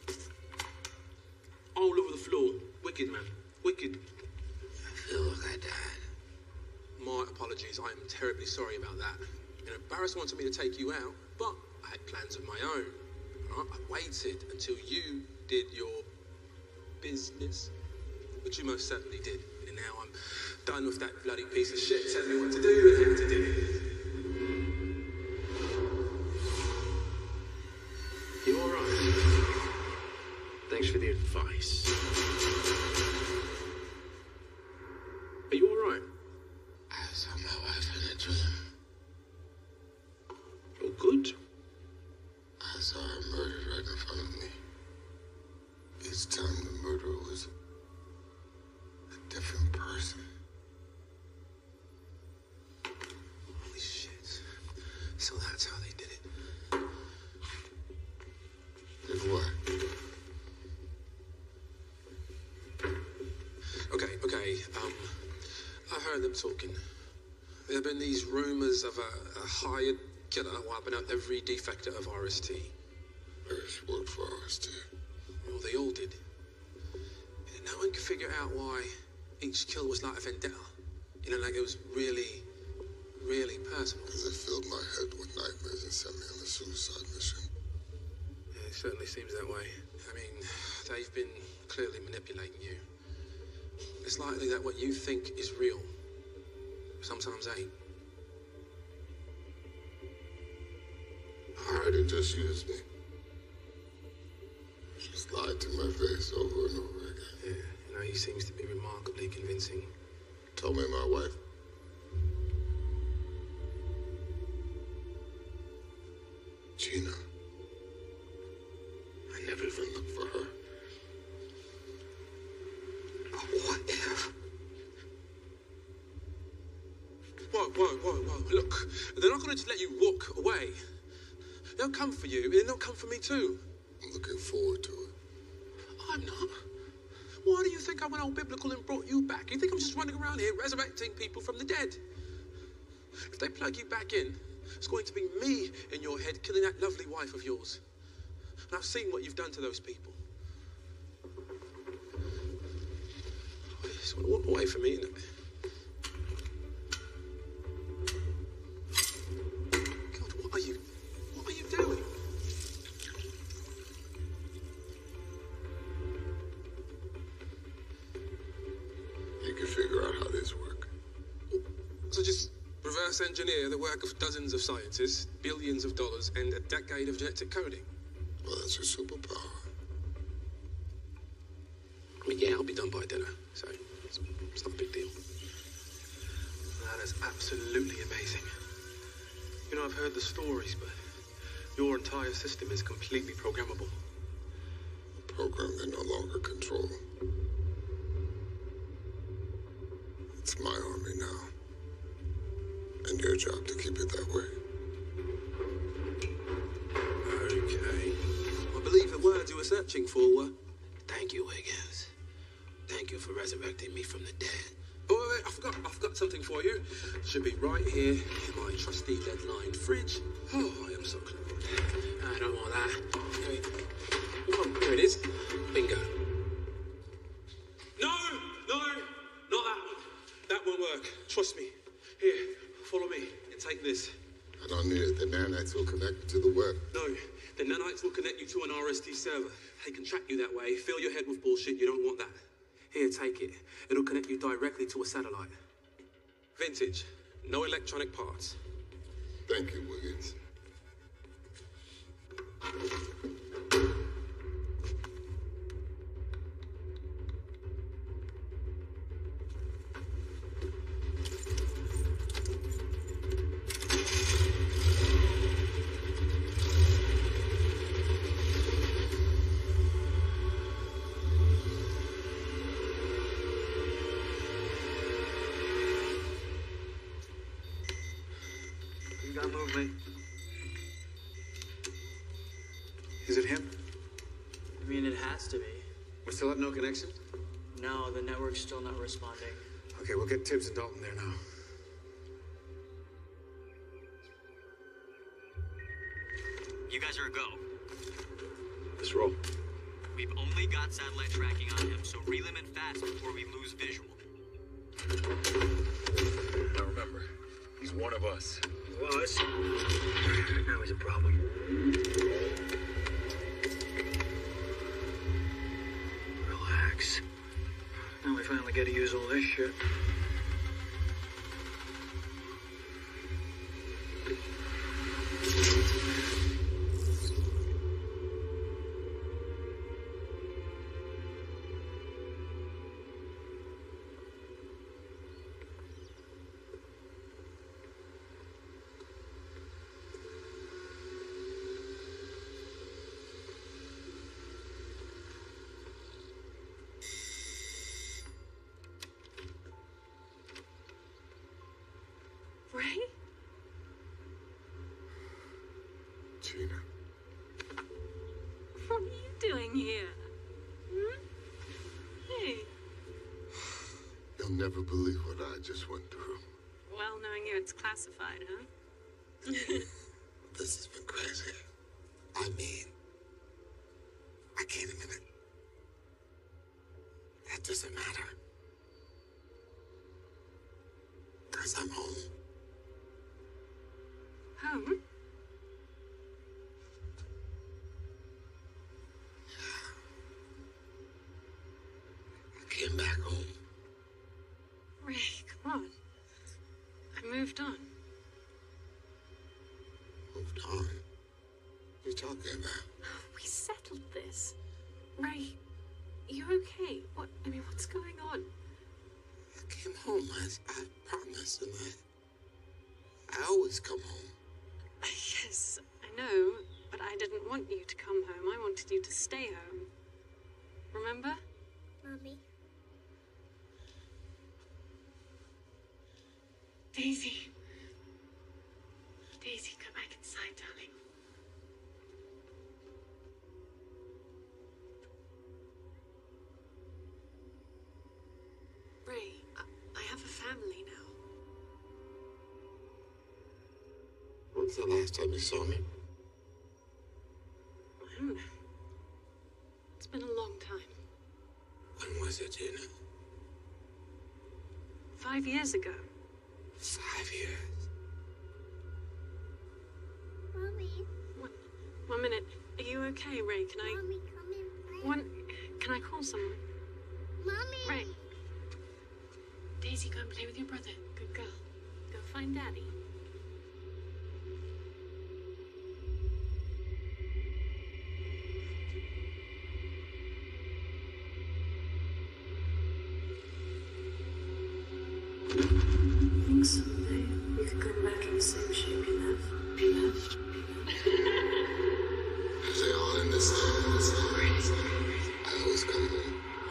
Speaker 11: all over the floor. Wicked, man. Wicked.
Speaker 3: I feel like I died.
Speaker 11: My apologies. I am terribly sorry about that. You know, Barris wanted me to take you out, but I had plans of my own. Right? I waited until you did your business, which you most certainly did. And now I'm done with that bloody piece of shit telling me what to do and how to do it. You all right? Thanks for the advice. Are you all right?
Speaker 3: I saw my wife in a dream.
Speaker 11: Oh, good.
Speaker 3: I saw her murdered right in front of me. Each time the murderer was a different person.
Speaker 11: Holy shit. So that's how they did it.
Speaker 3: Did what?
Speaker 11: Okay, okay. Um, I heard them talking. There have been these rumors of a, a hired killer wiping out every defector of R S T.
Speaker 3: Paris worked for R S T.
Speaker 11: Well, they all did. And no one could figure out why each kill was like a vendetta. You know, like it was really, really personal.
Speaker 3: Because they filled my head with nightmares and sent me on a suicide mission.
Speaker 11: Yeah, it certainly seems that way. I mean, they've been clearly manipulating you. It's likely that what you think is real sometimes ain't.
Speaker 3: I heard it just used me. Just lied to my face over and over again.
Speaker 11: Yeah, you know, he seems to be remarkably convincing.
Speaker 3: Told me my wife. Gina. I never even looked for her. What if?
Speaker 11: Whoa, whoa, whoa, whoa. Look, they're not going to just let you walk away. They'll come for you, and then they'll come for me too.
Speaker 3: I'm looking forward to it.
Speaker 11: I'm not. Why do you think I went all biblical and brought you back? You think I'm just running around here resurrecting people from the dead? If they plug you back in, it's going to be me in your head killing that lovely wife of yours. And I've seen what you've done to those people. I just want to walk away from me, innit? to just reverse engineer the work of dozens of scientists, billions of dollars, and a decade of genetic coding.
Speaker 3: Well, that's your superpower.
Speaker 11: I mean, yeah, I'll be done by dinner, so it's, it's not a big deal. That is absolutely amazing. You know, I've heard the stories, but your entire system is completely programmable.
Speaker 3: A program they no longer control. It's my army now. And your job to keep it that way.
Speaker 11: Okay. I believe the words you were searching for were, "Thank you, Higgins. Thank you for resurrecting me from the dead." Oh, wait, wait, I forgot, I forgot something for you. Should be right here in my trusty lead-lined fridge. Oh, I am so clever. I don't want that. Wait. Oh, here it is. Bingo. No, no, not that one. That won't work. Trust me. Here, follow me and take this.
Speaker 3: I don't need it. The nanites will connect to the web.
Speaker 11: No, the nanites will connect you to an R S T server. They can track you that way, fill your head with bullshit. You don't want that. Here, take it. It'll connect you directly to a satellite. Vintage. No electronic parts.
Speaker 3: Thank you, Wiggins.
Speaker 6: Is it him?
Speaker 9: I mean, it has to be.
Speaker 6: We still have no connection?
Speaker 9: No, the network's still not responding.
Speaker 6: Okay, we'll get Tibbs and Dalton there now.
Speaker 14: You guys are a go.
Speaker 11: Let's roll.
Speaker 14: We've only got satellite tracking on him, so reel him in fast before we lose visual.
Speaker 7: Now remember, he's one of us.
Speaker 8: Was. Now he's a problem. Relax. Now we finally get to use all this shit.
Speaker 5: Ray?
Speaker 3: Gina.
Speaker 10: What are you doing here? Hmm? Hey.
Speaker 3: You'll never believe what I just went through.
Speaker 10: Well, knowing you, it's classified, huh?
Speaker 3: This has been crazy. I mean, I can't admit it. That doesn't matter. Because I'm home.
Speaker 10: Home?
Speaker 3: I came back home.
Speaker 10: Ray, come on. I moved on.
Speaker 3: Moved on? What are you talking about?
Speaker 10: We settled this. Ray, you okay? What, I mean, what's going on?
Speaker 3: I came home, I, I promised, and I, I always come home.
Speaker 10: Yes, I know, but I didn't want you to come home. I wanted you to stay home. Remember?
Speaker 15: Mommy.
Speaker 10: Daisy. Daisy, go back inside, darling. Ray, I, I have a family now.
Speaker 3: When's the last time you saw me?
Speaker 10: I don't know. It's been a long time.
Speaker 3: When was it, Gina?
Speaker 10: Five years ago.
Speaker 3: Five years.
Speaker 15: Mommy.
Speaker 10: One, one minute. Are you okay, Ray? Can I...
Speaker 15: Mommy, come and play.
Speaker 10: One... Can I call someone?
Speaker 15: Mommy.
Speaker 10: Ray. Daisy, go and play with your brother. Good girl. Go find Daddy.
Speaker 16: I think someday we could come back in the same shape you left. You left.
Speaker 3: They all in this story. I always come home.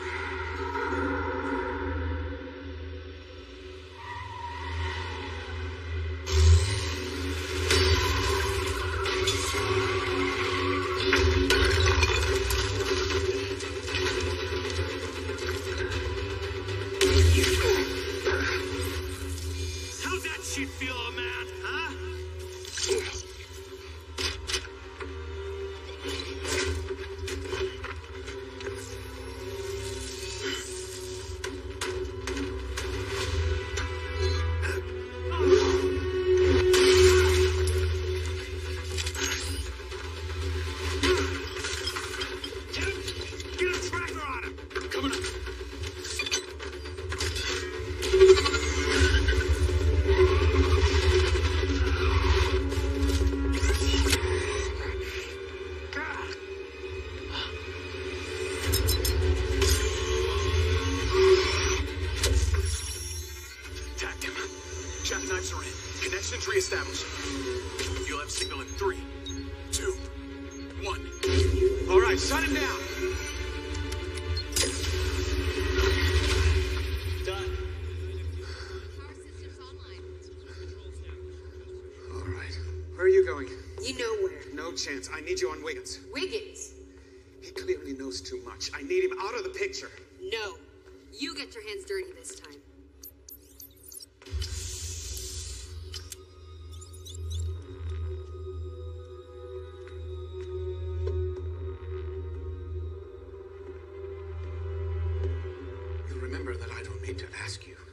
Speaker 8: How'd that shit feel, old man? Huh? Get a tracker on him! Coming up. Tagged him. Jackknives are in. Connections reestablished. You'll have signal in three, two, one. All right, shut him down.
Speaker 9: Done.
Speaker 6: All right. Where are you going?
Speaker 5: You know where.
Speaker 6: No chance. I need you on Wiggins.
Speaker 5: Wiggins.
Speaker 6: He clearly knows too much. I need him out of the picture.
Speaker 5: No. You get your hands dirty this time.
Speaker 6: You remember that I don't mean to ask you.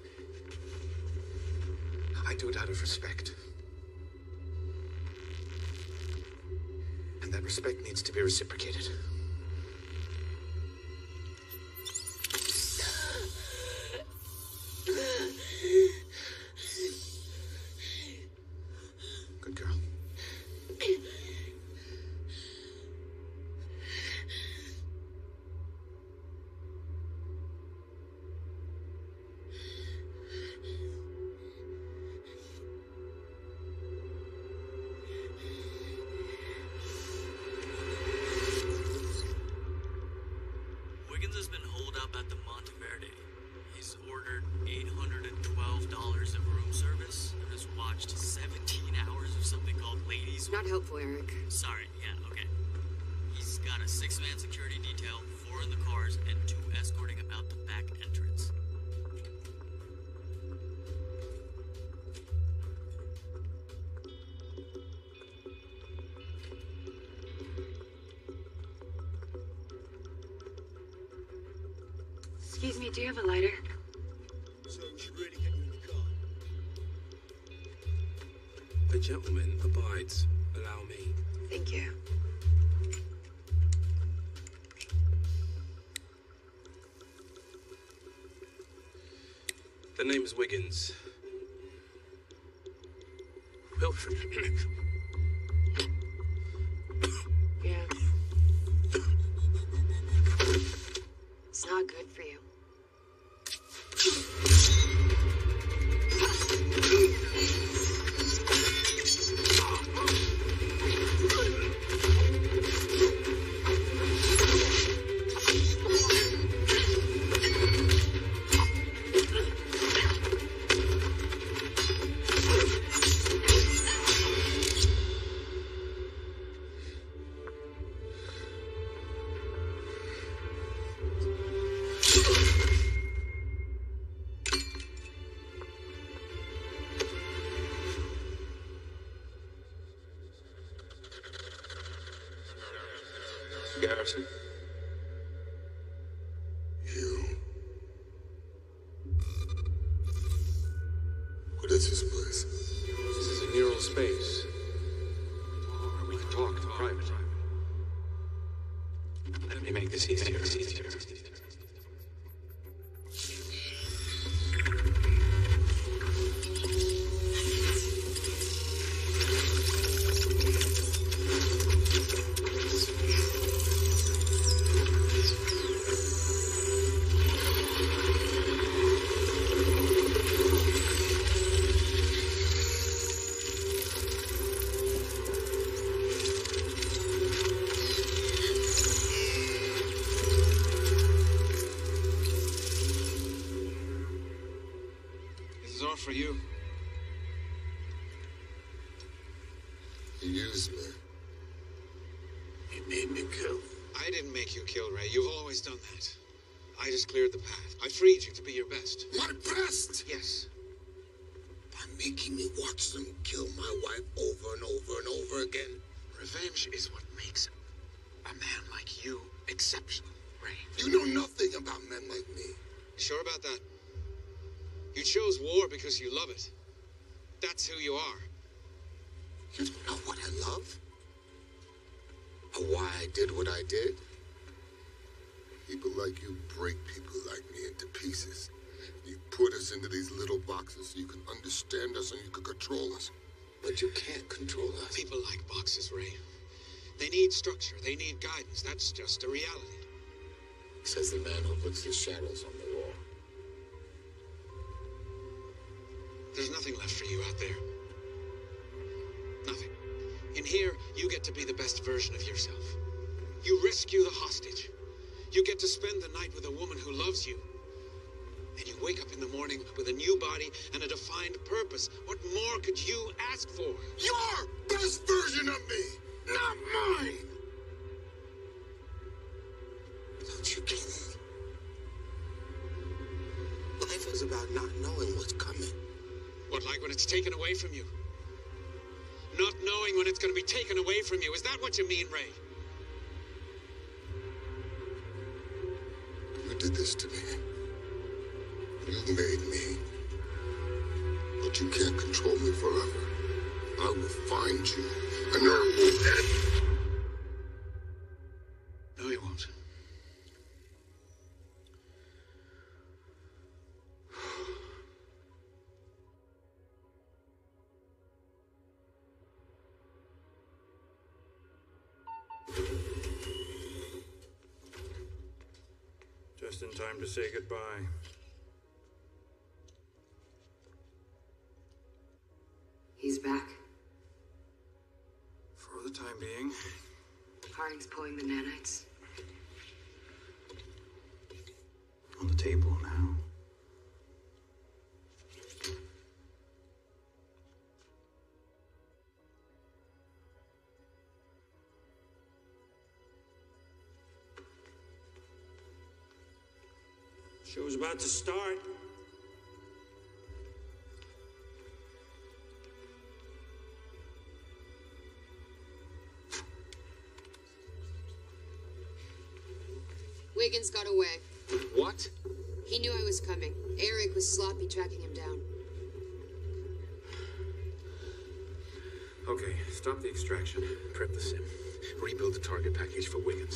Speaker 6: I do it out of respect. And that respect needs to be reciprocated. Good girl.
Speaker 14: Wiggins has been holed up at the Monteverde. He's ordered eight hundred twelve dollars of room service and has watched seventeen hours of something called Ladies.
Speaker 5: Not helpful, Eric.
Speaker 14: Sorry, yeah, okay. He's got a six-man security detail, four in the cars, and two escorting him out the back entrance.
Speaker 5: Excuse me, do you have a lighter?
Speaker 8: So we should really get you in the car.
Speaker 1: The gentleman abides. Allow me.
Speaker 5: Thank you.
Speaker 1: The name is Wiggins. Wilfred.
Speaker 5: Yeah. It's not good for you.
Speaker 1: Garrison.
Speaker 3: You. What is this place?
Speaker 6: This is a neural space. Where we can talk in private. Let me make this easier. easier. you.
Speaker 3: You used me.
Speaker 2: You made me kill.
Speaker 6: I didn't make you kill, Ray. You've always done that. I just cleared the path. I freed you to be your best.
Speaker 3: My best?
Speaker 6: Yes.
Speaker 3: By making me watch them kill my wife over and over and over again.
Speaker 6: Revenge is what makes a man like you exceptional, Ray.
Speaker 3: You know nothing about men like me.
Speaker 6: Sure about that? You chose war because you love it. That's who you are.
Speaker 3: You don't know what I love? Or why I did what I did? People like you break people like me into pieces. You put us into these little boxes so you can understand us and you can control us. But you can't control us.
Speaker 6: People like boxes, Ray. They need structure. They need guidance. That's just a reality.
Speaker 3: Says the man who puts the shadows on the wall.
Speaker 6: There's nothing left for you out there. Nothing. In here, you get to be the best version of yourself. You rescue the hostage. You get to spend the night with a woman who loves you. And you wake up in the morning with a new body and a defined purpose. What more could you ask for?
Speaker 3: Your best version of me, not mine! Don't you get it? Life is about not knowing what's coming.
Speaker 6: What, like when it's taken away from you? Not knowing when it's going to be taken away from you. Is that what you mean, Ray?
Speaker 3: You did this to me. You made me. But you can't control me forever. I will find you, and I will end.
Speaker 6: No, you won't.
Speaker 7: Just in time to say goodbye.
Speaker 5: He's back.
Speaker 6: For the time being.
Speaker 5: Harding's pulling the nanites.
Speaker 6: On the table now.
Speaker 13: Show's about to start.
Speaker 5: Wiggins got away.
Speaker 6: What?
Speaker 5: He knew I was coming. Eric was sloppy tracking him down.
Speaker 6: Okay, stop the extraction. Prep the sim. Rebuild the target package for Wiggins.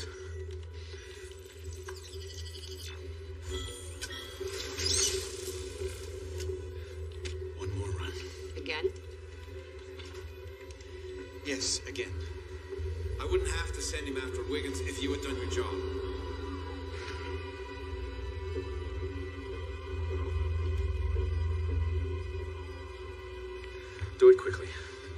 Speaker 6: One more run.
Speaker 5: Again?
Speaker 6: Yes, again. I wouldn't have to send him after Wiggins if you had done your job. Do it quickly.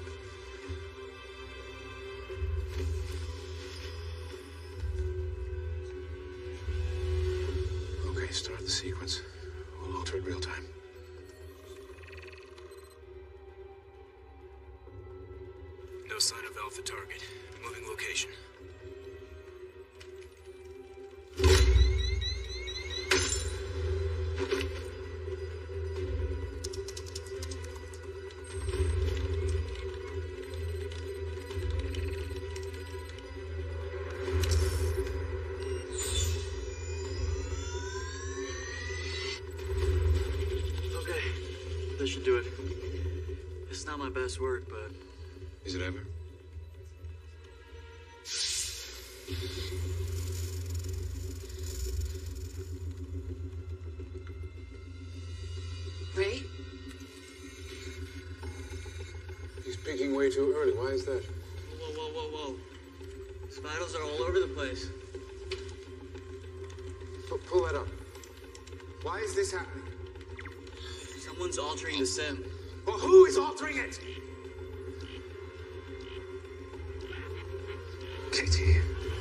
Speaker 6: Okay, start the sequence. We'll alter it real time.
Speaker 1: No sign of Alpha target. Moving location.
Speaker 9: This should do it. It's not my best work, but...
Speaker 6: Is it ever?
Speaker 5: Ray?
Speaker 6: He's peeking way too early. Why is that?
Speaker 9: Whoa, whoa, whoa, whoa. Spiders are all over the place.
Speaker 6: Pull, pull that up. Why is this happening?
Speaker 9: Someone's altering the sim.
Speaker 6: Well, who is altering it? Katie.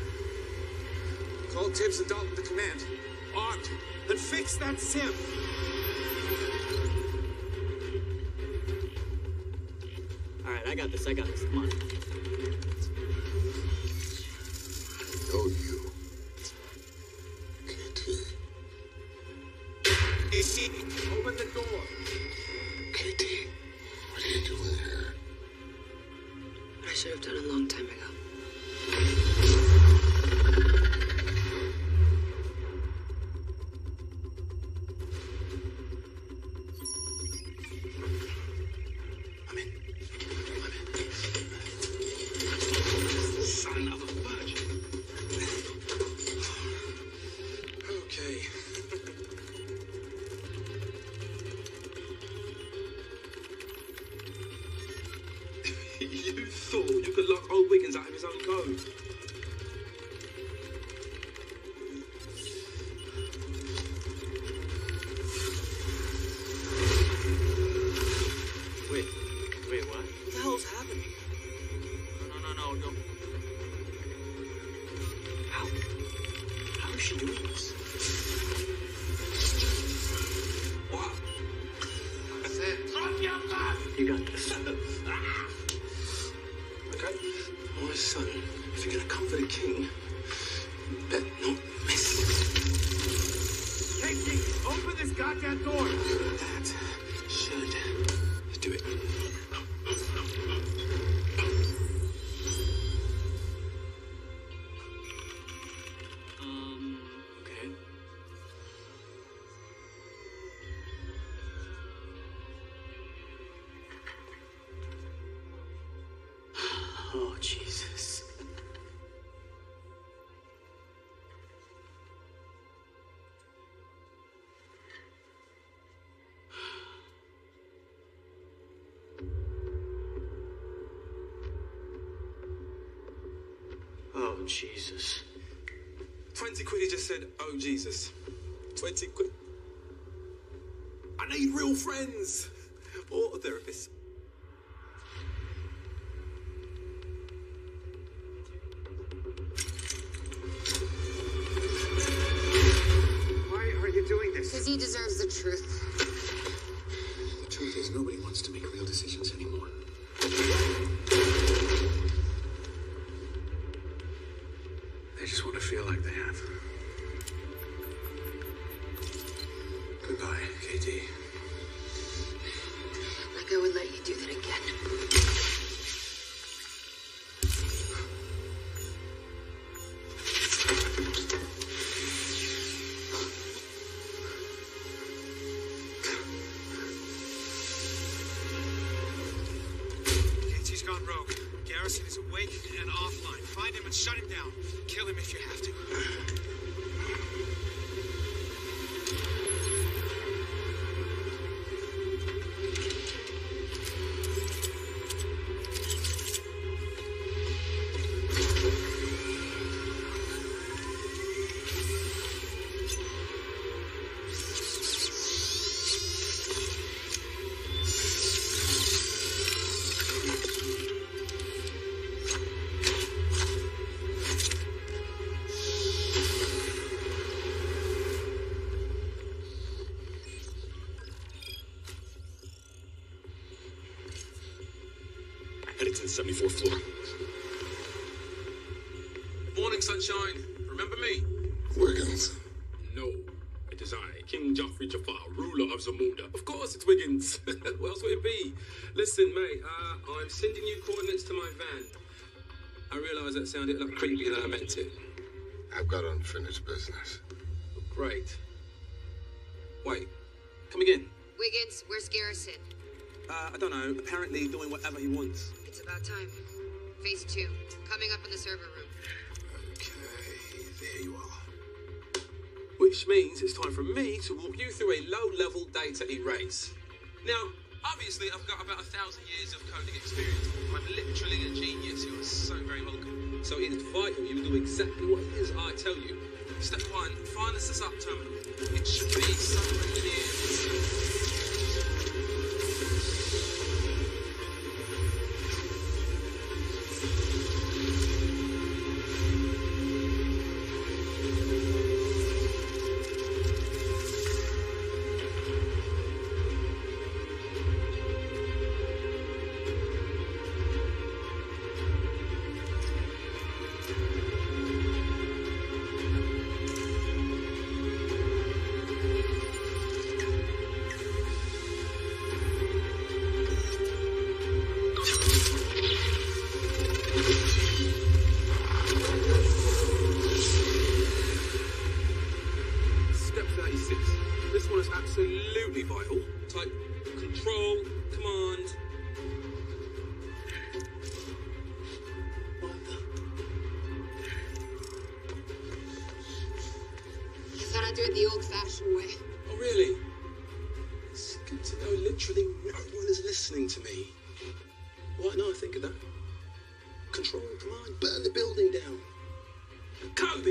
Speaker 6: Call Tibbs and Dalton to command. Armed. And fix that sim.
Speaker 9: I got this, I got this. Come on.
Speaker 3: I know you. K T.
Speaker 11: Open the door.
Speaker 3: K T, what are you doing here?
Speaker 5: I should have done a long time ago.
Speaker 11: Son of a virgin. Okay. You thought you could lock old Wiggins out of his own code?
Speaker 13: Wait, wait, what? What the hell's happening? No, no, no, no, no. How? How is she doing this?
Speaker 11: What?
Speaker 3: I said,
Speaker 11: Drop your gun!
Speaker 13: You got this.
Speaker 11: Okay? My son, if you're gonna come for the king, you better not miss. Casey, open this goddamn door! That should do it.
Speaker 13: Um, okay. Oh, Jesus. Oh, Jesus.
Speaker 11: Twenty quid, he just said, oh, Jesus. Twenty quid. I need real friends. Or a therapist.
Speaker 6: Why are you doing this?
Speaker 5: Because he deserves the truth.
Speaker 6: The truth is, nobody wants to make real decisions anymore. They just want to feel like they have. Goodbye, K T.
Speaker 5: Like I would let you do that again.
Speaker 8: K T's gone rogue. Garrison is awake and offline. Find him and shut him down. Kill him if you have to.
Speaker 11: Headed to the seventy-fourth floor. Morning, sunshine. Remember me?
Speaker 3: Wiggins.
Speaker 11: No. It is I, King Joffrey Jafar, ruler of Zamunda. Of course it's Wiggins. What else would it be? Listen, mate, uh, I'm sending you coordinates to my van. I realise that sounded a lot creepier than I meant it.
Speaker 3: I've got unfinished business.
Speaker 11: Great. Wait, come again?
Speaker 5: Wiggins, where's Garrison?
Speaker 11: Uh, I don't know. Apparently doing whatever he wants.
Speaker 5: It's about time. Phase two. Coming up in the server room.
Speaker 11: Okay, there you are. Which means it's time for me to walk you through a low-level data erase. Now, obviously, I've got about a thousand years of coding experience. I'm literally a genius. You are so very welcome. So it is vital you do exactly what it is I tell you. Step one, find the sys up terminal. It should be somewhere near.
Speaker 8: listening to me. What? No, think of that. Control, come on, burn the building down. Kobe!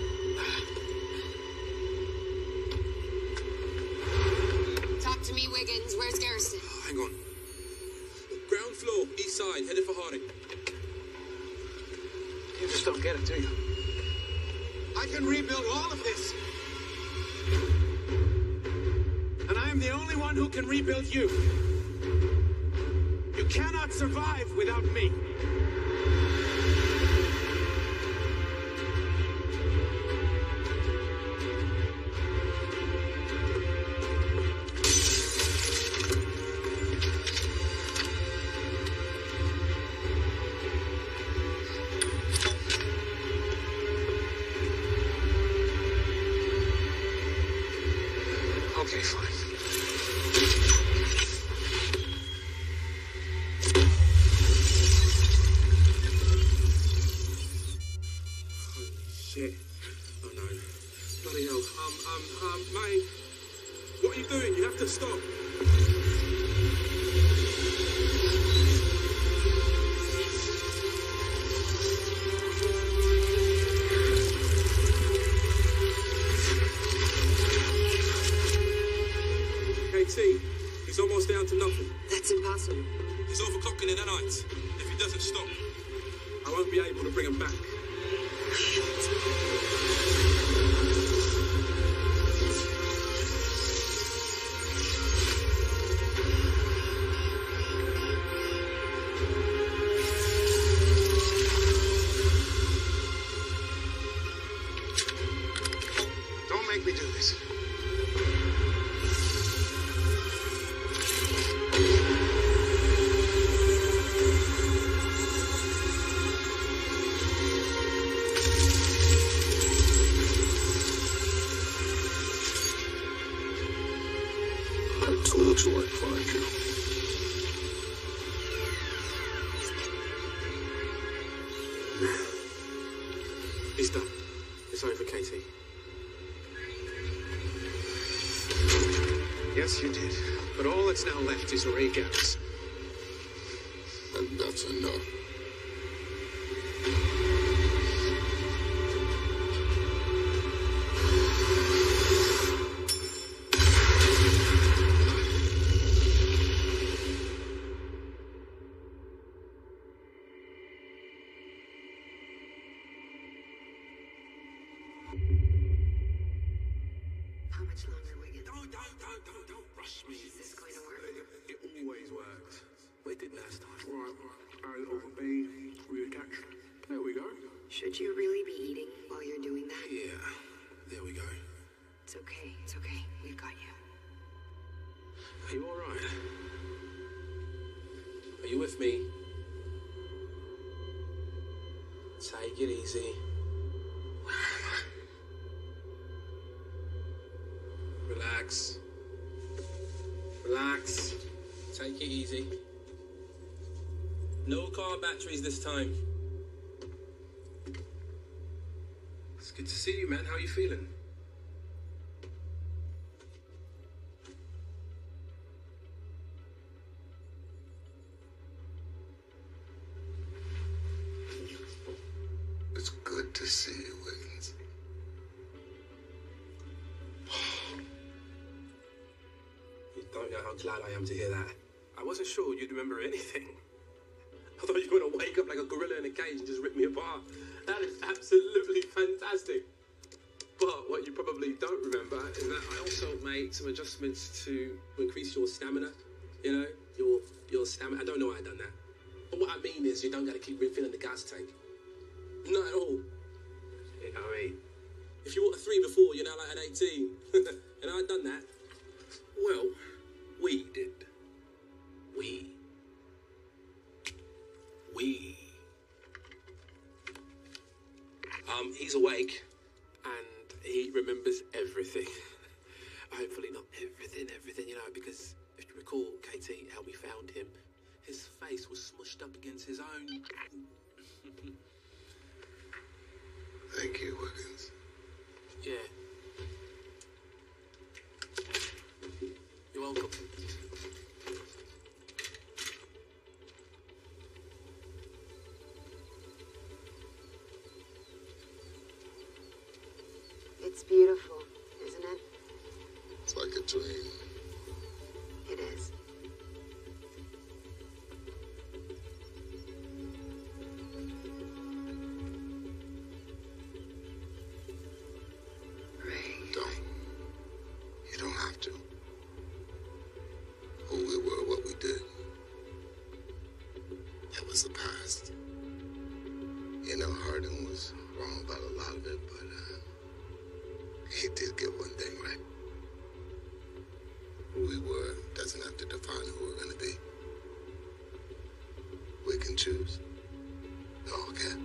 Speaker 5: To me, Wiggins. Wiggins. Where's Garrison?
Speaker 11: Hang on. Ground floor, east side, headed for Harding.
Speaker 6: You just don't get it, do you? I can rebuild all of this. And I am the only one who can rebuild you. You cannot survive without me. Okay, fine.
Speaker 11: Shit. Oh no. Bloody hell. Um, um, um, mate. What are you doing? You have to stop. K T, he's almost down to nothing.
Speaker 5: That's impossible.
Speaker 11: He's overclocking in the night. If he doesn't stop, I won't be able to bring him back.
Speaker 6: Don't make me do this.
Speaker 7: I told you I'd find you.
Speaker 11: He's done. It's over, K T.
Speaker 6: Yes, you did. But all that's now left is Ray Garrison.
Speaker 3: And that's enough.
Speaker 5: How much longer, Wiggins?
Speaker 11: Don't, don't, don't, don't, don't rush me.
Speaker 5: Is this going to work?
Speaker 11: It always works. We did last time. Right, right. I overpaid, reattached. There we go.
Speaker 5: Should you really be eating while you're doing that?
Speaker 11: Yeah, there we go.
Speaker 5: It's okay. It's okay. We've got you.
Speaker 11: Are you all right? Are you with me? Take it easy. Relax. Relax. Take it easy. No car batteries this time. It's good to see you, man. How are you feeling?
Speaker 3: It's good to see you, Wiggins.
Speaker 11: You don't know how glad I am to hear that. I wasn't sure you'd remember anything. I thought you were going to wake up like a gorilla in a cage and just rip me apart. That is absolutely fantastic. But what you probably don't remember is that I also made some adjustments to increase your stamina. You know, your your stamina. I don't know why I done that. But what I mean is you don't got to keep refilling the gas tank. Not at all. You know what I mean? If you were a three before, you're now like an eighteen. And I'd done that.
Speaker 7: Well, we did.
Speaker 11: We. We. Um, he's awake, and he remembers everything. Hopefully not everything, everything, you know, because if you recall, K T, how we found him, his face was smushed up against his own.
Speaker 3: Thank you, Wiggins.
Speaker 11: Yeah. You're welcome.
Speaker 5: It's beautiful, isn't it?
Speaker 3: It's like a dream.
Speaker 5: It is.
Speaker 3: know Hardin was wrong about a lot of it, but uh, he did get one thing right. Who we were doesn't have to define who we're going to be. We can choose. We all can.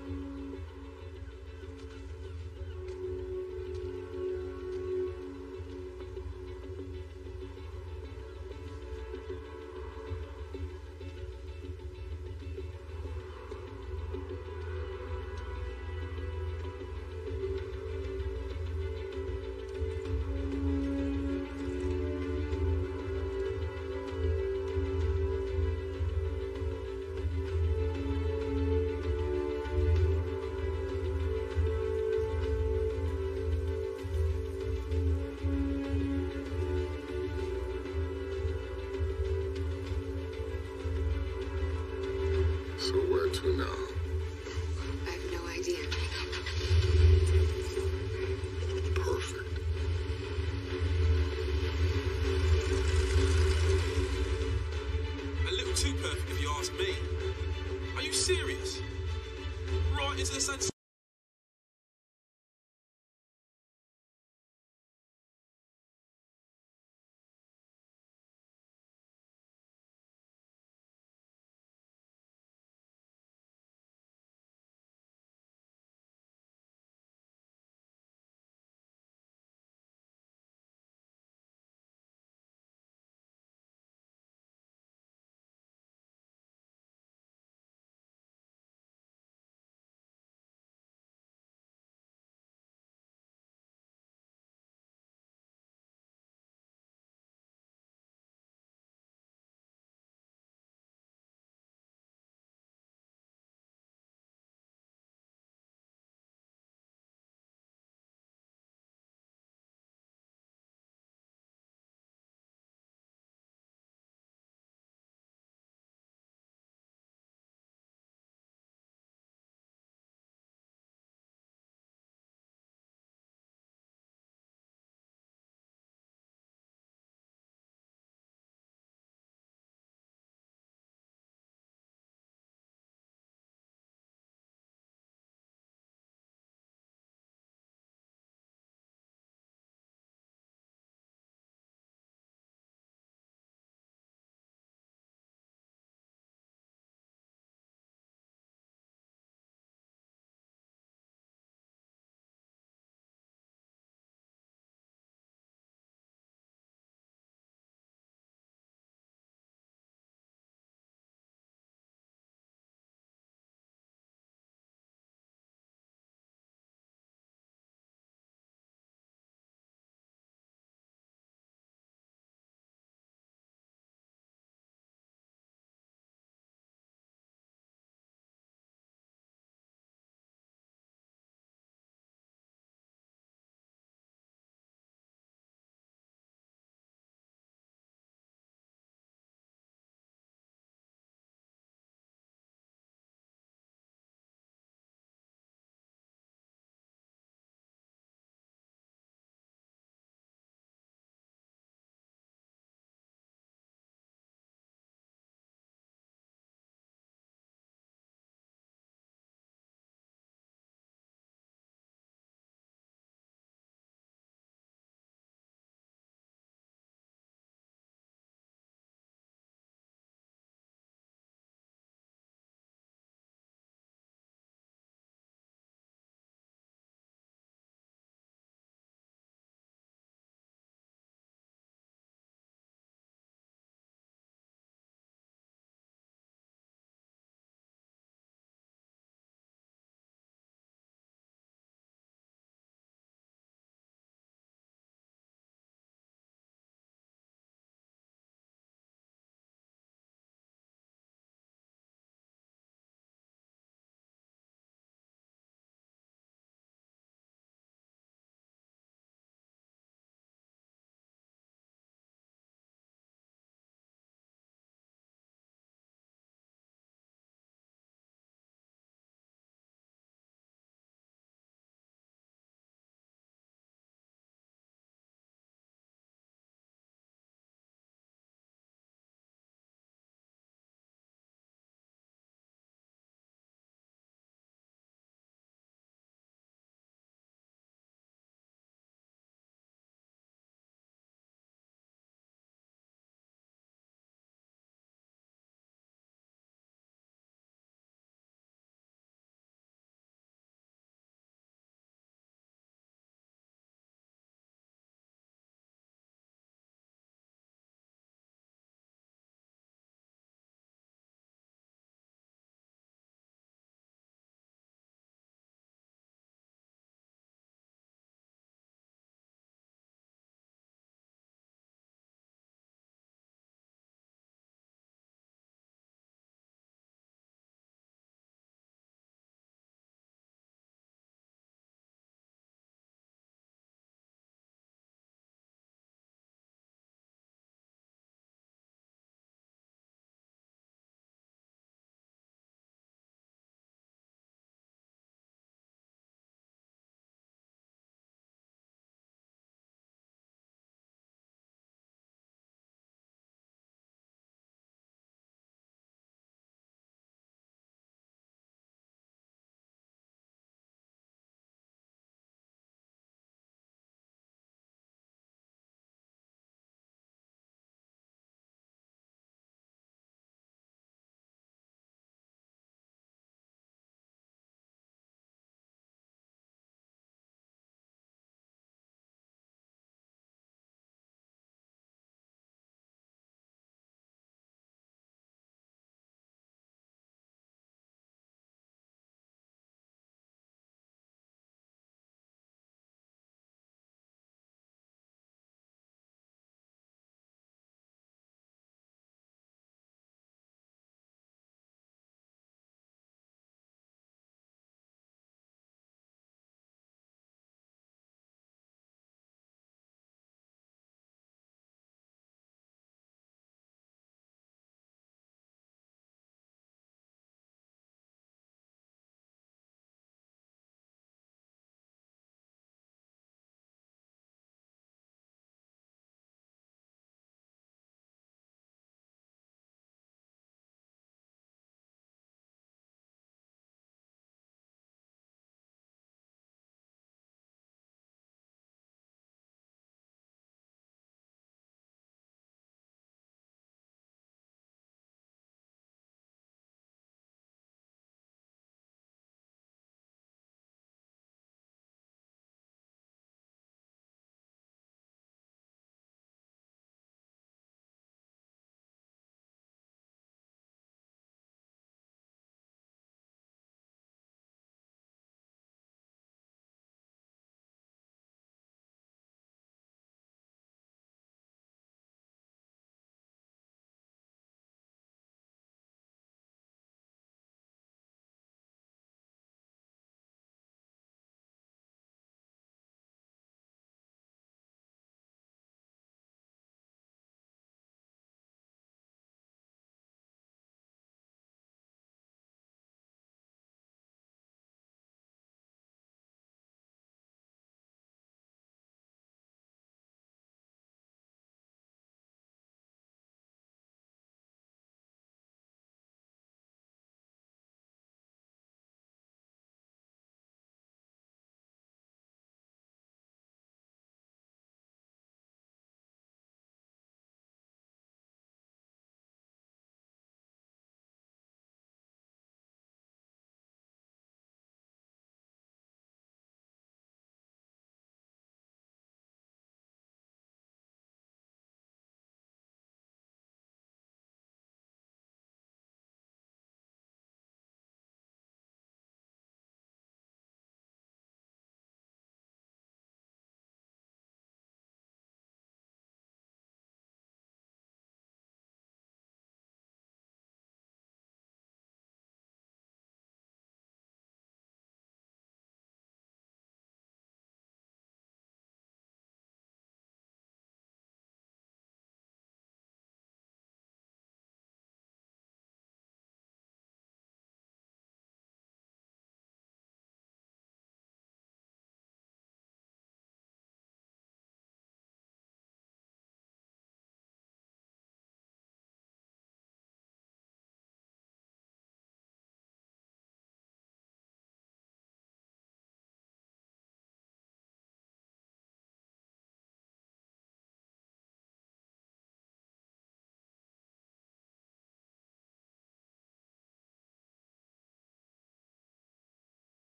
Speaker 3: So where to now?
Speaker 5: I have no idea.
Speaker 3: Perfect.
Speaker 8: A little too perfect if you ask me. Are you serious? Right into the sunset.